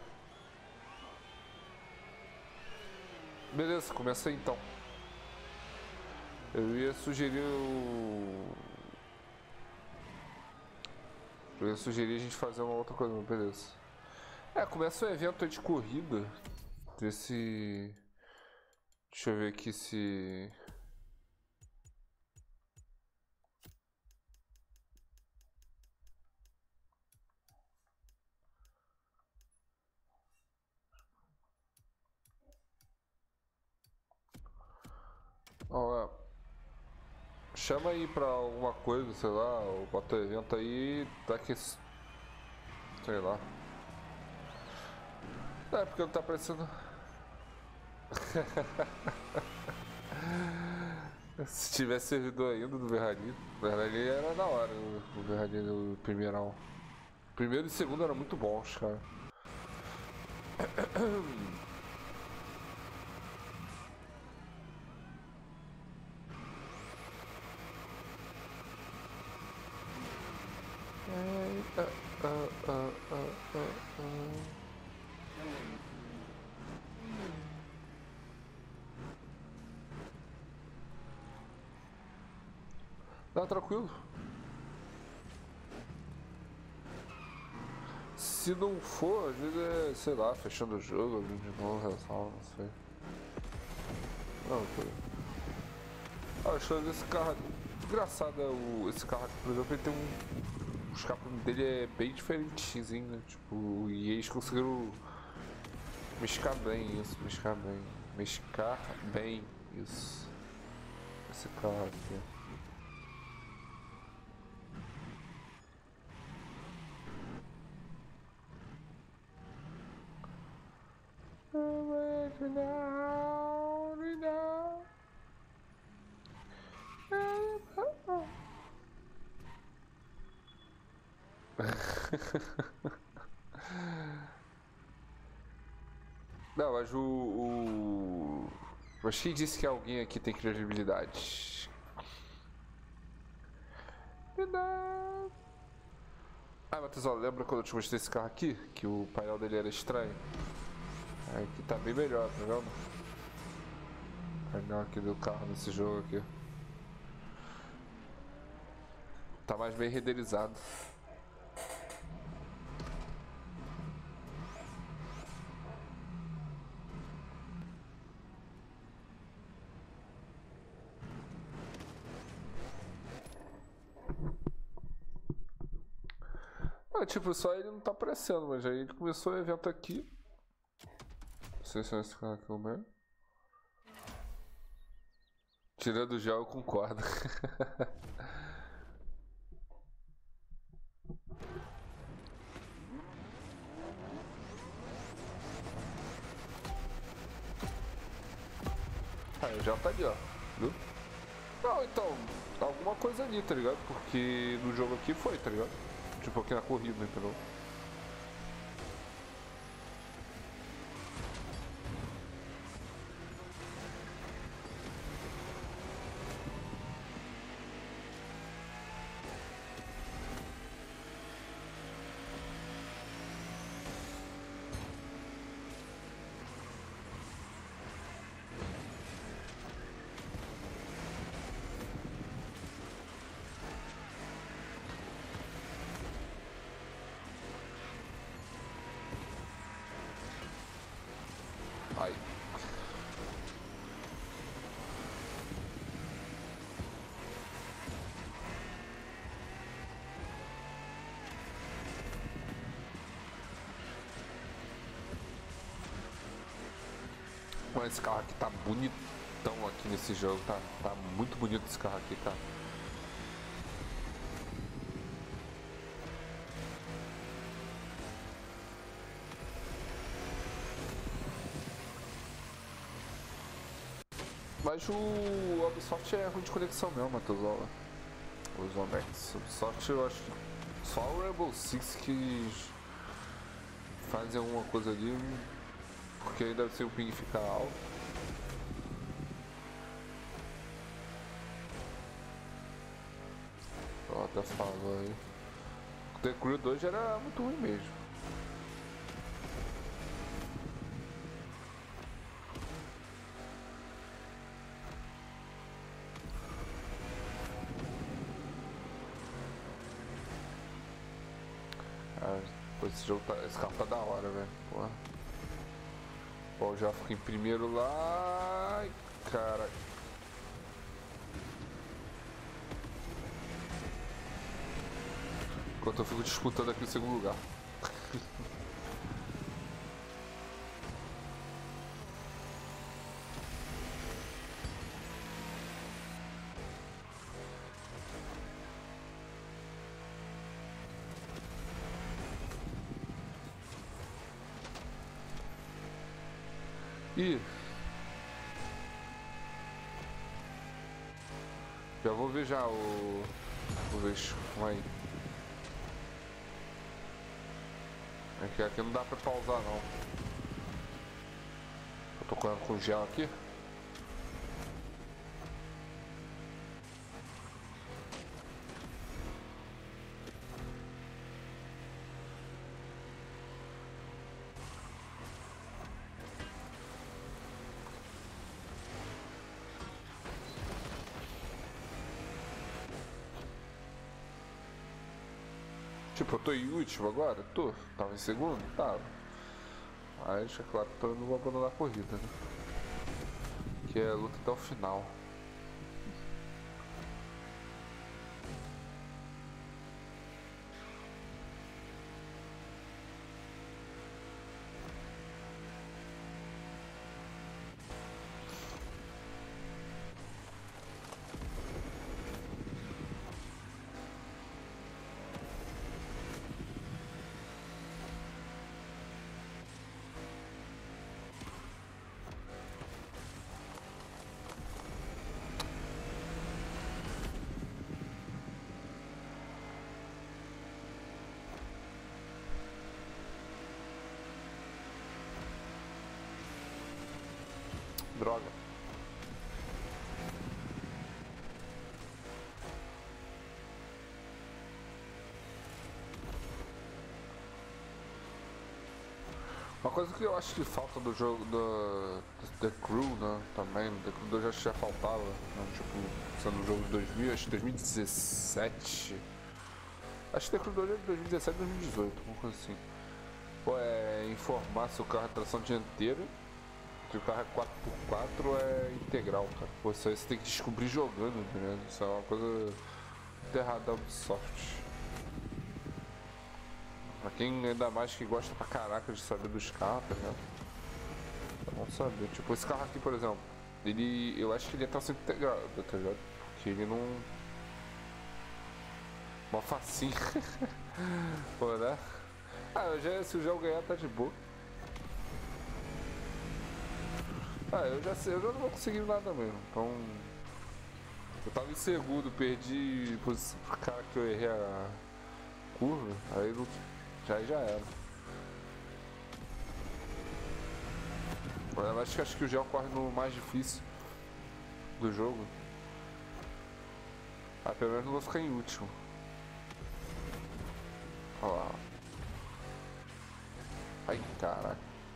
Beleza, começa aí então. Eu ia sugerir o... Eu ia sugerir a gente fazer uma outra coisa, mas beleza. É, começa um evento aí de corrida. Desse... Deixa eu ver aqui se... Ó, é. Chama aí pra alguma coisa, sei lá, ou bota o evento aí, tá que... Sei lá. É, porque não tá aparecendo... Se tivesse servidor ainda do Verrali, o Verrali era da hora, o Verrali do primeirão. Primeiro e segundo eram muito bons, cara. Não, tranquilo. Se não for, às vezes é, sei lá, fechando o jogo, abrindo de novo, ressalva, não sei. Não, foi. Ah, deixa eu ver esse carro. Engraçado é o, esse carro aqui, por exemplo, ele tem um. O escape dele é bem diferentezinho, né? Tipo, e eles conseguiram mesclar bem isso, mesclar bem. Mesclar bem isso. Esse carro aqui. Não, mas o, o... Mas quem disse que alguém aqui tem credibilidade? Não. Ah, Matheus, ó, lembra quando eu te mostrei esse carro aqui? Que o painel dele era estranho? É, aqui tá bem melhor, tá vendo? O painel aqui do carro nesse jogo aqui. Tá mais bem renderizado. Ah, tipo, só ele não tá aparecendo, mas aí ele começou o evento aqui. Não sei se é esse cara aqui o mesmo. Tirando o gel, eu concordo. Ah, o gel tá ali, ó. Viu? Não, então, alguma coisa ali, tá ligado? Porque no jogo aqui foi, tá ligado? Tipo, aqui na corrida, entendeu? Aí. Mano, esse carro aqui tá bonitão aqui nesse jogo, tá? Tá muito bonito esse carro aqui, tá? Mas o Ubisoft é ruim de conexão mesmo, Matheus. Os Omex. Ubisoft eu acho que só o Rainbow Six que fazem alguma coisa ali, porque aí deve ser o ping ficar alto. Ó, tá falando aí. O The Crew dois era muito ruim mesmo. Ah, esse jogo tá, esse carro tá da hora, velho. Porra. Ó, já fica em primeiro lá. Ai, cara. Enquanto eu fico disputando aqui o segundo lugar. Ih. Já vou ver já o... o vejo. Aí. É que aqui não dá pra pausar não. Eu tô correndo com gel aqui. Tipo, eu tô em último agora? Tô. Tava em segundo? Tava. Mas é claro que eu não vou abandonar a corrida, né? Que é a luta até o final. Droga. coisa que eu acho que falta do jogo do The Crew, né, também, The Crew dois acho que já faltava, né, tipo, sendo um jogo de dois mil, acho que dois mil e dezessete, acho que The Crew dois é de dois mil e dezessete, dois mil e dezoito, alguma coisa assim. Pô, é informar se o carro é tração dianteira, se o carro é quatro por quatro é integral, cara. Pô, isso aí você tem que descobrir jogando, né, isso é uma coisa muito errada da Ubisoft. Pra quem ainda mais que gosta pra caraca de saber dos carros, tá ligado? É bom saber. Tipo, esse carro aqui, por exemplo, ele. Eu acho que ele é tração integrada, tá ligado? Porque ele não. Mó facinho. Pô, né? Ah, eu já, se o jogo ganhar, tá de boa. Ah, eu já sei, eu já não vou conseguir nada mesmo. Então. Eu tava inseguro, perdi pro cara que eu errei a curva, aí não. Já já era. Eu acho que, acho que o gel corre no mais difícil do jogo. Ah, pelo menos não vou ficar em último. Olha lá. Ai, caraca.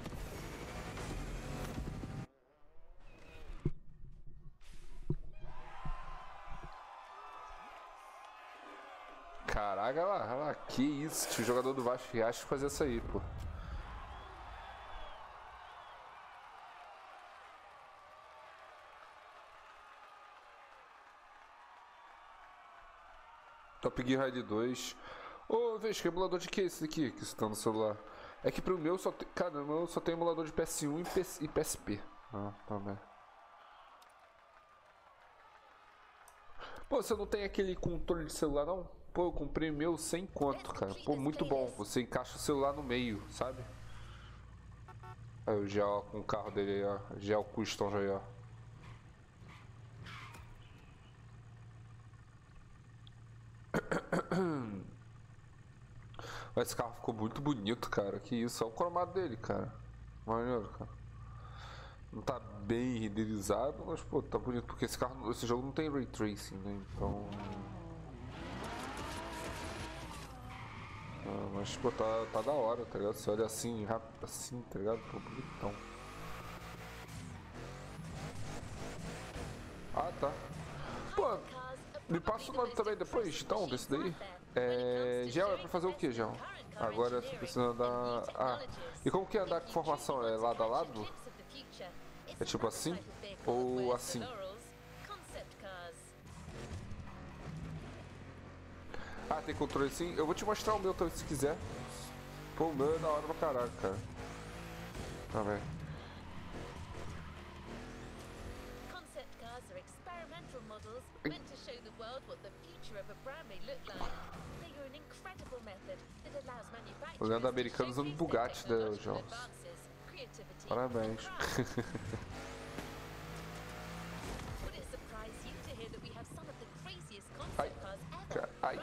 Caraca, olha lá, olha lá, que isso, tinha o jogador do Vasco Riacho fazer isso aí, pô. Top Gear Ride dois. Ô, oh, veja, que emulador de que é esse aqui que está no celular? É que pro meu só tem. Cara, no meu só tem emulador de P S um e, P S... e P S P. Ah, também. Pô, você não tem aquele controle de celular não? Pô, eu comprei meu sem conto, cara. Pô, muito bom. Você encaixa o celular no meio, sabe? Aí o Gel com o carro dele aí, ó. Gel Custom já aí, ó. Esse carro ficou muito bonito, cara. Que isso, olha o cromado dele, cara. Maneiro, cara. Não tá bem renderizado, mas pô, tá bonito. Porque esse carro, esse jogo não tem Ray Tracing, né? Então... Ah, mas pô, tá, tá da hora, tá ligado? Você olha assim, rápido, assim, tá ligado? Pô, bonitão. Ah, tá. Pô, me passa o nome também depois, então, desse daí. É... Gel é pra fazer o que, Gel? Agora eu tô precisando da... Ah, e como que é andar com formação? É lado a lado? É tipo assim? Ou assim? Ah, tem controle sim? Eu vou te mostrar o meu também se quiser. Pô, o meu é da hora pra caralho, cara. Tá bem. O Leandro americano usando Bugatti, né, os jogos. Parabéns. Ai, ai.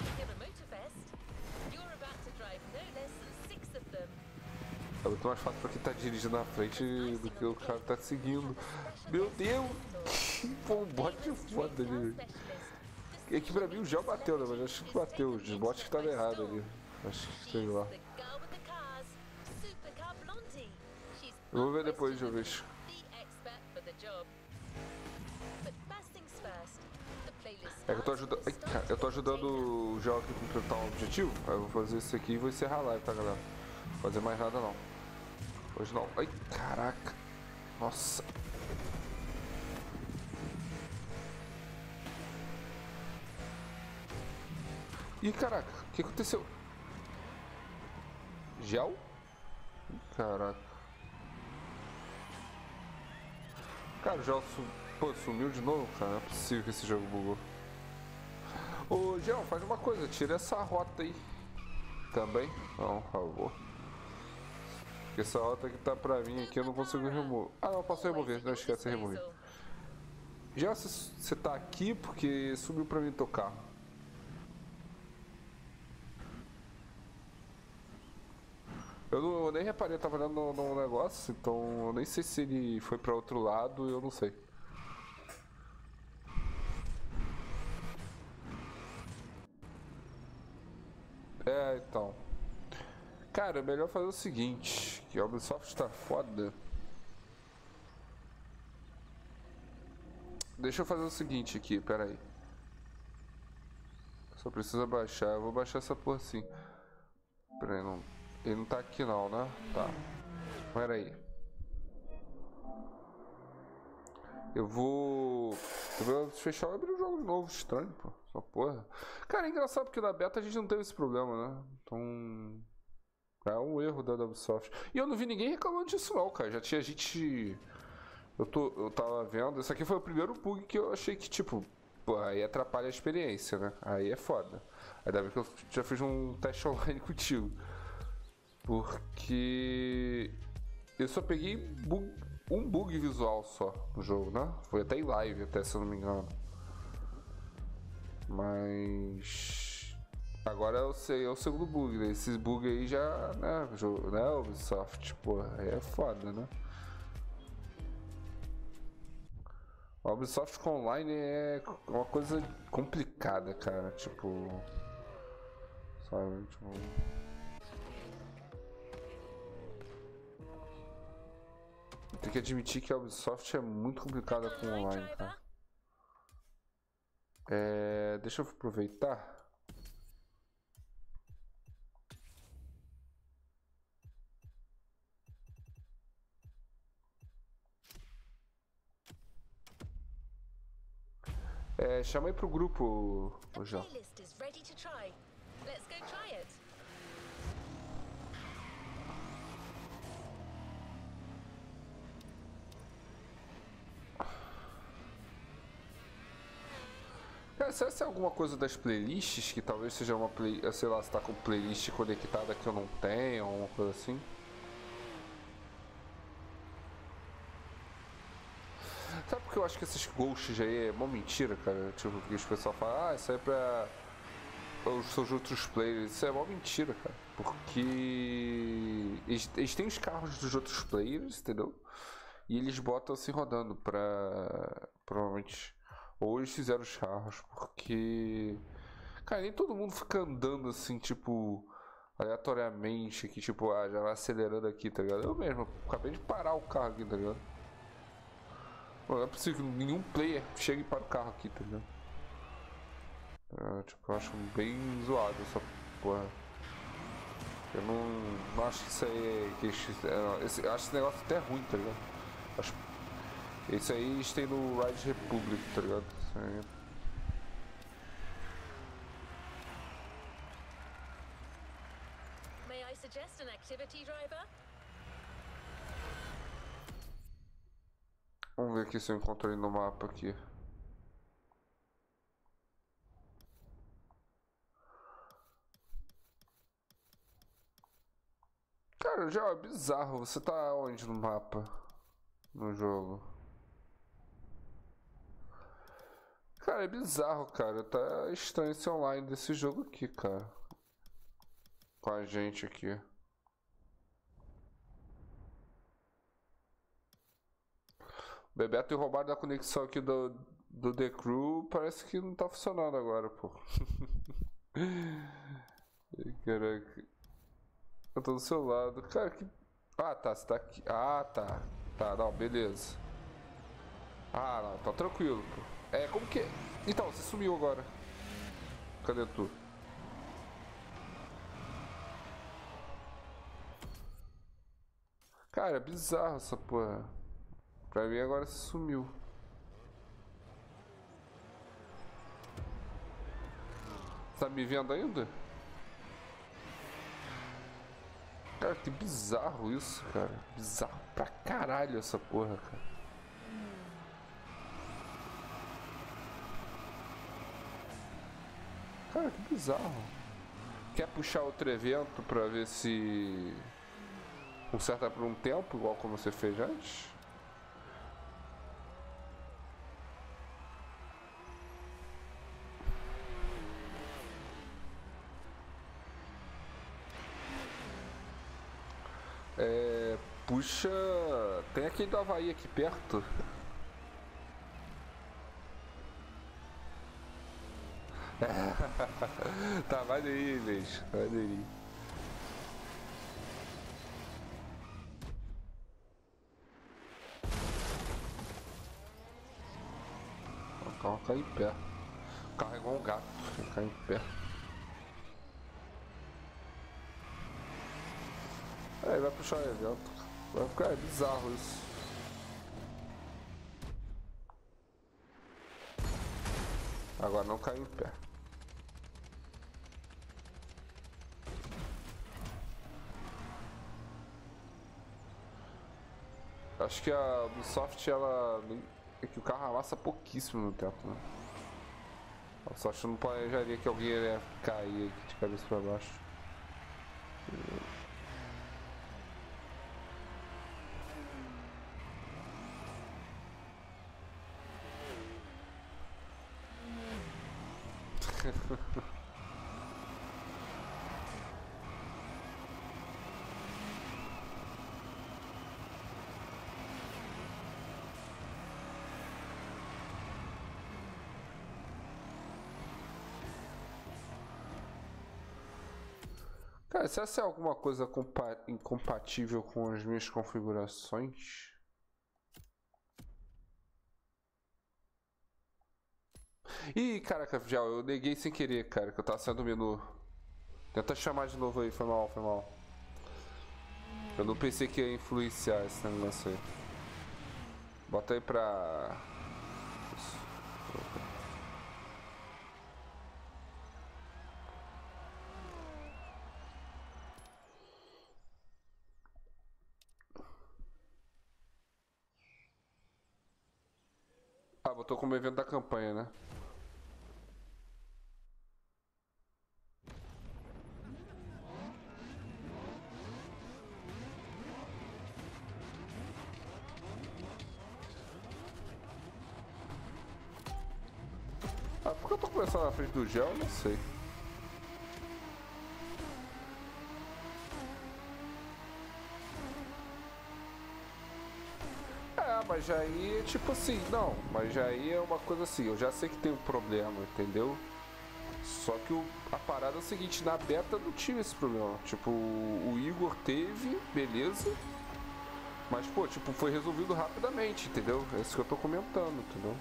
É muito mais fácil pra quem tá dirigindo na frente do que o cara tá seguindo. Meu Deus! Pô, um bot foda ali. É que pra mim o Gel bateu, né? Mas eu acho que bateu. Os bots que estavam errados ali. Acho que sei lá. Eu vou ver depois, deixa eu ver. É que eu tô ajudando. Ai, cara, eu tô ajudando o Gel aqui a completar um objetivo. Aí eu vou fazer isso aqui e vou encerrar a live, tá, galera? Não vou fazer mais nada não. Hoje não. Ai, caraca. Nossa. Ih, caraca, o que aconteceu? Gel? Ih, caraca. Cara, o Gel su... Pô, sumiu de novo, cara. Não é possível que esse jogo bugou. Ô, Gel, faz uma coisa, tira essa rota aí. Também? Não, por favor. Porque essa rota que tá pra mim aqui eu não consigo remover. Ah, não, posso remover, não esquece de remover. Gel, você tá aqui porque subiu pra mim tocar. Eu, não, eu nem reparei, eu tava olhando no, no negócio, então eu nem sei se ele foi pra outro lado, eu não sei. É, então. Cara, é melhor fazer o seguinte, que a Ubisoft tá foda. Deixa eu fazer o seguinte aqui, pera aí. Só precisa baixar, eu vou baixar essa porra assim. Pera aí, não... ele não tá aqui não, né? Tá. Pera aí. Eu vou... Eu vou fechar e abrir um jogo novo, estranho, pô. Só porra. Cara, é engraçado porque na beta a gente não teve esse problema, né? Então... é um erro da Ubisoft. E eu não vi ninguém reclamando disso não, cara. Já tinha gente... Eu, tô, eu tava vendo... Esse aqui foi o primeiro bug que eu achei que, tipo... Pô, aí atrapalha a experiência, né? Aí é foda. Ainda bem que eu já fiz um teste online contigo. Porque... eu só peguei bug, um bug visual só no jogo, né? Foi até em live, até, se eu não me engano. Mas... agora eu sei, é o segundo bug, né? Esses bugs aí já, né? Jogo, né? Ubisoft, pô, aí é foda, né? A Ubisoft com online é uma coisa complicada, cara. Tipo... sabe? Tipo... tem que admitir que a Ubisoft é muito complicada com online, tá? É... deixa eu aproveitar. É, chama aí pro grupo, ô João. Cara, será que é alguma coisa das playlists que talvez seja uma play... sei lá, se tá com playlist conectada que eu não tenho, ou uma coisa assim? Sabe porque eu acho que esses ghosts aí é uma mentira, cara? Tipo, que os pessoal falam, ah, isso aí é pra os seus outros players. Isso é uma mentira, cara. Porque eles, eles têm os carros dos outros players, entendeu? E eles botam assim rodando pra... provavelmente... ou eles fizeram os carros, porque... cara, nem todo mundo fica andando assim, tipo... aleatoriamente, que tipo, ah, já vai acelerando aqui, tá ligado? Eu mesmo, acabei de parar o carro aqui, tá ligado? Não é possível que nenhum player chegue para o carro aqui, tá ligado? É, tipo, eu acho bem zoado essa porra. Eu não, não acho que isso aí é... que esse, é, esse, acho esse negócio até ruim, tá ligado? Acho, esse aí eles têm no Ride Republic, tá ligado? Isso aí.
May I suggest an activity, driver?
Vamos ver aqui se eu encontro ele no mapa aqui. Cara, já é bizarro. Você tá onde no mapa? No jogo? Cara, é bizarro, cara. Tá estranho esse online desse jogo aqui, cara. Com a gente aqui. O Bebeto e roubaram da conexão aqui do, do The Crew. Parece que não tá funcionando agora, pô. Caraca. Eu tô do seu lado. Cara, que... ah, tá. Você tá aqui. Ah, tá. Tá, não, beleza. Ah, não. Tá tranquilo, pô. É, como que... então, você sumiu agora. Cadê tu? Cara, é bizarro essa porra. Pra mim agora você sumiu. Tá me vendo ainda? Cara, que bizarro isso, cara. Bizarro pra caralho essa porra, cara. Cara, que bizarro. Quer puxar outro evento pra ver se conserta por um tempo, igual como você fez antes? É, puxa... tem aquele do Havaí aqui perto. Tá, vai daí, bicho. Vai daí. carro cai em pé. O carro é igual um gato, cai em pé. Aí vai puxar o evento. Vai ficar é bizarro isso. Agora não cai em pé. Acho que a Ubisoft, ela... é que o carro amassa pouquíssimo no teto, né? A Ubisoft não planejaria que alguém ia cair aqui de cabeça pra baixo. Cara, se essa é alguma coisa incompatível com as minhas configurações? Ih, caraca, já eu neguei sem querer, cara, que eu tava saindo do menu. Tenta chamar de novo aí, foi mal, foi mal. Eu não pensei que ia influenciar esse negócio aí. Bota aí pra... Ah, botou como evento da campanha, né? Ah, por que eu tô começando na frente do gel? Não sei. Ah, mas já aí, tipo assim, não, mas já aí é uma coisa assim, eu já sei que tem um problema, entendeu? Só que o, a parada é o seguinte, na beta não tinha esse problema. Tipo, o Igor teve, beleza. Mas, pô, tipo, foi resolvido rapidamente, entendeu? É isso que eu tô comentando, entendeu?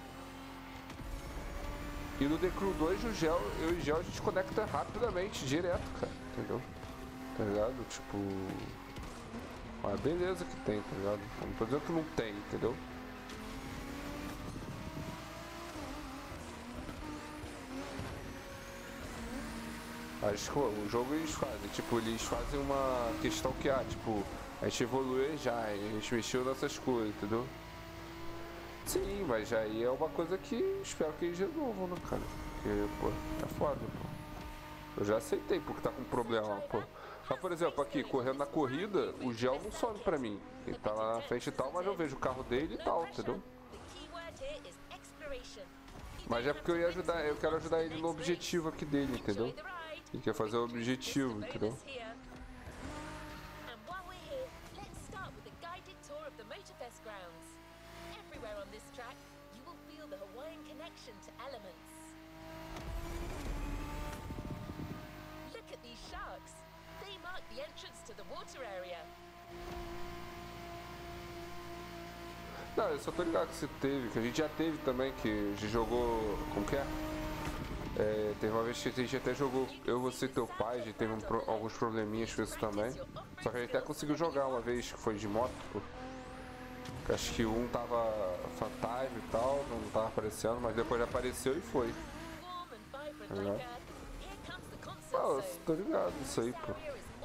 E no The Crew dois, o Gel, eu e o Gel, a gente conecta rapidamente, direto, cara, entendeu? Tá ligado? Tipo... Ah, beleza que tem, tá ligado? Não tô dizendo que não tem, entendeu? Acho que o jogo eles fazem, tipo, eles fazem uma questão que, ah, tipo, a gente evoluiu já, a gente mexeu nessas coisas, entendeu? Sim, mas aí é uma coisa que espero que eles resolvam, né, cara? Porque, pô, é foda, pô. Eu já aceitei porque tá com problema, pô. Mas, por exemplo, aqui, correndo na corrida, o gel não some pra mim. Ele tá lá na frente e tal, mas eu vejo o carro dele e tal, entendeu? Mas é porque eu ia ajudar, eu quero ajudar ele no objetivo aqui dele, entendeu? Ele quer fazer o objetivo, entendeu?
The entrance to the water area.
Não, eu só tô ligado que você teve, que a gente já teve também, que a gente jogou. Como que é? É, teve uma vez que a gente até jogou, eu, você e teu pai, a gente teve um pro, alguns probleminhas com isso também. Só que a gente até conseguiu jogar uma vez que foi de moto, pô. Acho que um tava fantasma e tal, não tava aparecendo, mas depois apareceu e foi. Tá ligado? Ah, eu tô ligado isso aí, pô.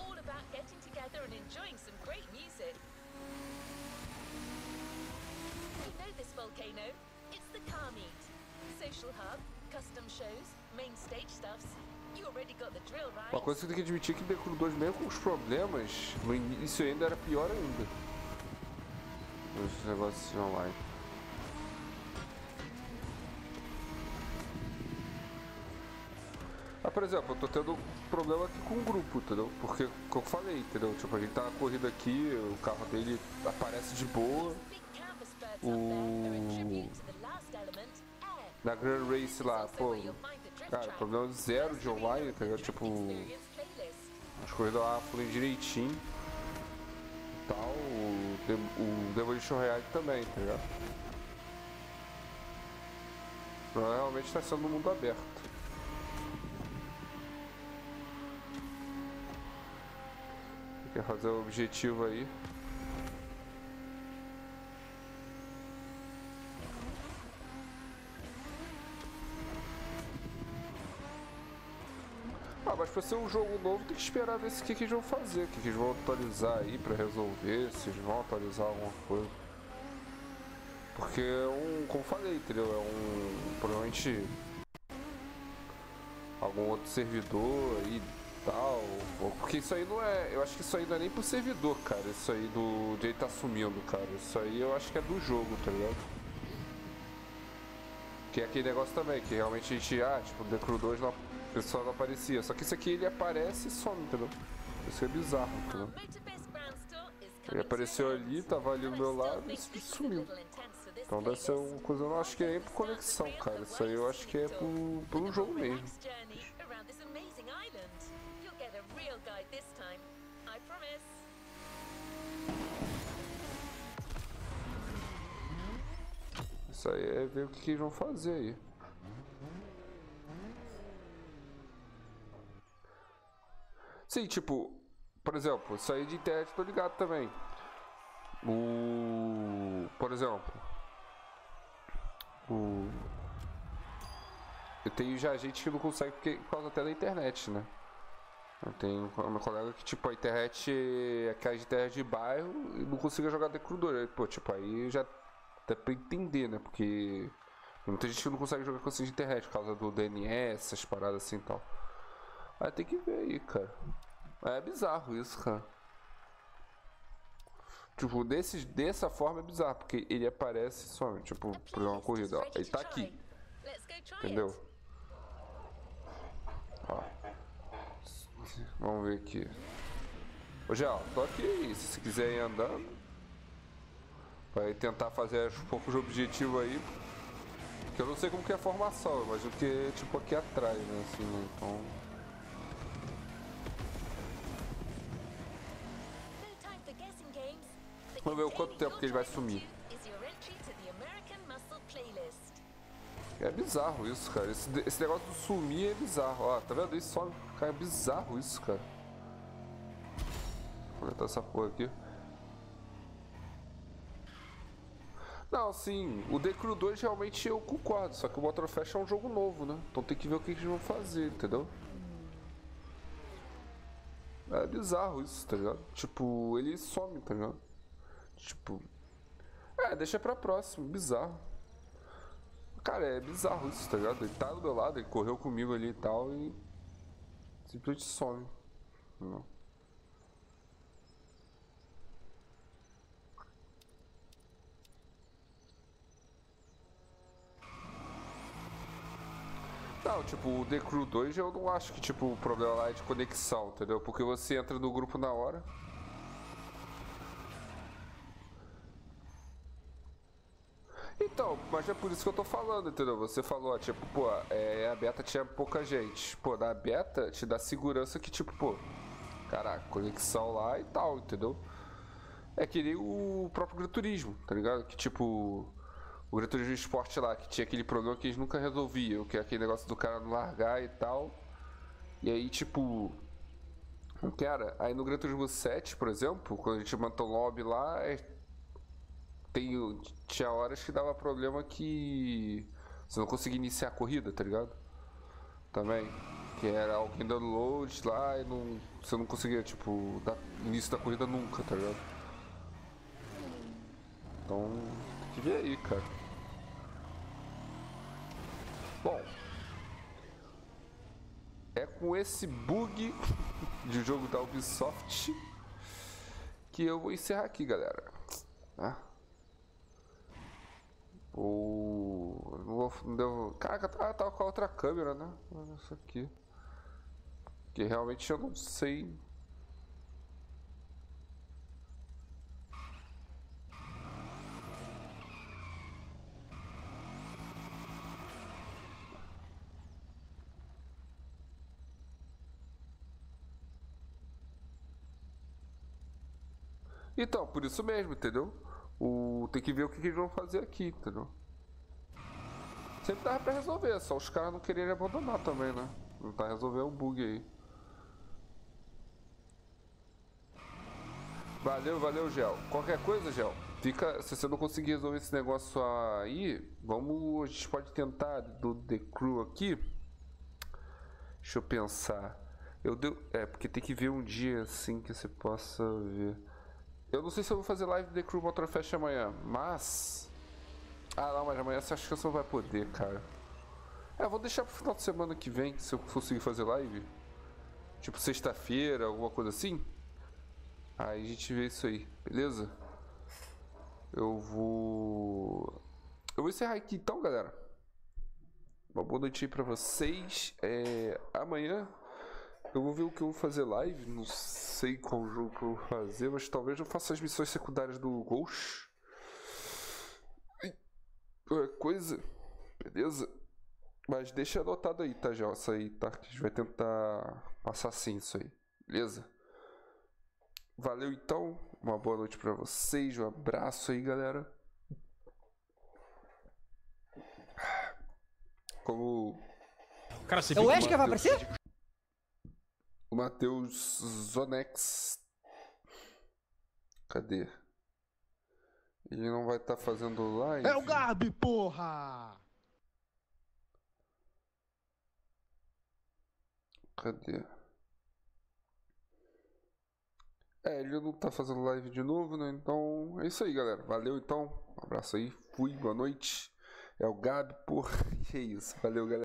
Volcano, it's the car meet. Social hub, custom shows, main stage stuffs. You already got the drill, right?
Uma coisa que tem que admitir que The Crew dois, mesmo com os problemas, no início ainda era pior ainda. Os negócios online. Ah, por exemplo, eu tô tendo problema aqui com o grupo, entendeu? Porque, como eu falei, entendeu? Tipo, a gente tá na corrida aqui, o carro dele aparece de boa. O... Na Grand Race lá, pô, cara, problema zero de online, tá ligado? Tipo, as corridas lá fluem direitinho e tal, o, De o Demolition Reality também, tá ligado? Não, realmente está sendo um mundo aberto. Quer fazer o objetivo aí. Ah, mas pra ser um jogo novo tem que esperar ver se o que, que eles vão fazer, o que, que eles vão atualizar aí pra resolver, se eles vão atualizar alguma coisa. Porque é um, como falei, entendeu? É um, provavelmente algum outro servidor aí tal, porque isso aí não é, eu acho que isso aí não é nem pro servidor, cara, isso aí do de ele tá sumindo, cara, isso aí eu acho que é do jogo, tá ligado? Que é aquele negócio também, que realmente a gente, ah, tipo, The Crew dois não, o pessoal não aparecia, só que esse aqui ele aparece e some, entendeu? Isso é bizarro, entendeu? Ele apareceu ali, tava ali do meu lado e sumiu. Então deve ser uma coisa, eu não acho que é por conexão, cara, isso aí eu acho que é por, por um jogo mesmo. Isso aí é ver o que, que eles vão fazer aí. Sim, tipo, por exemplo, isso aí de internet tô ligado também. O. Por exemplo. O. Eu tenho já gente que não consegue porque, por causa até da internet, né? Eu tenho uma colega que, tipo, a internet é aquela de internet de bairro e não consiga jogar The Crew dois. Pô, tipo, aí já dá pra entender, né? Porque tem muita gente que não consegue jogar com assim de internet por causa do D N S, essas paradas assim e tal. Aí tem que ver aí, cara. É bizarro isso, cara. Tipo, desse, dessa forma é bizarro, porque ele aparece só, tipo, por uma corrida, ó. Ele tá aqui. Entendeu? Ó. Vamos ver aqui. Ô, Gel, tô aqui. Se você quiser ir andando, vai tentar fazer os poucos objetivos aí. Que eu não sei como que é a formação, eu imagino que é tipo aqui atrás, né? Assim, né? Então. Vamos ver o quanto tempo que ele vai sumir. É bizarro isso, cara. Esse, esse negócio do sumir é bizarro. Ó, tá vendo? Isso some. Cara, é bizarro isso, cara. Vou coletar essa porra aqui. Não, sim. O The Crew dois realmente eu concordo. Só que o Motorfest é um jogo novo, né? Então tem que ver o que eles vão fazer, entendeu? É bizarro isso, tá ligado? Tipo, ele some, tá ligado? Tipo. É, deixa pra próximo. Bizarro. Cara, é bizarro isso, tá ligado? Ele tá do meu lado, ele correu comigo ali e tal e simplesmente some. Não. Não, tipo, o The Crew dois eu não acho que tipo o problema lá é de conexão, entendeu? Porque você entra no grupo na hora. Então, mas é por isso que eu tô falando, entendeu? Você falou, tipo, pô, é, a beta tinha pouca gente. Pô, na beta te dá segurança que, tipo, pô, caraca, conexão lá e tal, entendeu? É que nem o próprio Gran Turismo, tá ligado? Que, tipo, o Gran Turismo Sport lá, que tinha aquele problema que eles nunca resolviam, que é aquele negócio do cara não largar e tal. E aí, tipo, cara, aí no Gran Turismo sete, por exemplo, quando a gente montou um lobby lá, é, tem, tinha horas que dava problema que você não conseguia iniciar a corrida, tá ligado? Também. Que era alguém dando load lá e não, você não conseguia, tipo, dar início da corrida nunca, tá ligado? Então, tem que ver aí, cara. Bom, é com esse bug de jogo da Ubisoft que eu vou encerrar aqui, galera. Tá? O... Não vou... Não devo... Caraca, ah, tava com a outra câmera, né? Isso aqui. Que realmente eu não sei. Então, por isso mesmo, entendeu? O... Tem que ver o que eles vão fazer aqui, entendeu? Sim. sempre dava pra resolver, só os caras não quererem abandonar também, né? Não tá resolvendo um bug aí. Valeu, valeu, Gel. Qualquer coisa, Gel, fica. Se você não conseguir resolver esse negócio aí, vamos. A gente pode tentar do The Crew aqui. Deixa eu pensar. Eu deu. É, porque tem que ver um dia assim que você possa ver. Eu não sei se eu vou fazer live do The Crew Motorfest amanhã, mas. Ah, não, mas amanhã você acha que você não vai poder, cara. É, eu vou deixar pro final de semana que vem, se eu conseguir fazer live. Tipo, sexta-feira, alguma coisa assim. Aí a gente vê isso aí, beleza? Eu vou... Eu vou encerrar aqui então, galera. Uma boa noite aí pra vocês. É... Amanhã eu vou ver o que eu vou fazer live. Não sei qual jogo que eu vou fazer, mas talvez eu faça as missões secundárias do Ghost. Coisa, beleza? Mas deixa anotado aí, tá, já? Isso aí, tá? A gente vai tentar passar assim isso aí, beleza? Valeu então, uma boa noite pra vocês, um abraço aí, galera. Como
Cara, você
É o Wesker vai aparecer?
o Matheus Zonex, cadê? Ele não vai estar tá fazendo live?
É o Gabi, porra!
Cadê? É, ele não tá fazendo live de novo, né? Então é isso aí, galera. Valeu então. Um abraço aí. Fui, boa noite. É o Gabi, porra. Que isso. Valeu, galera.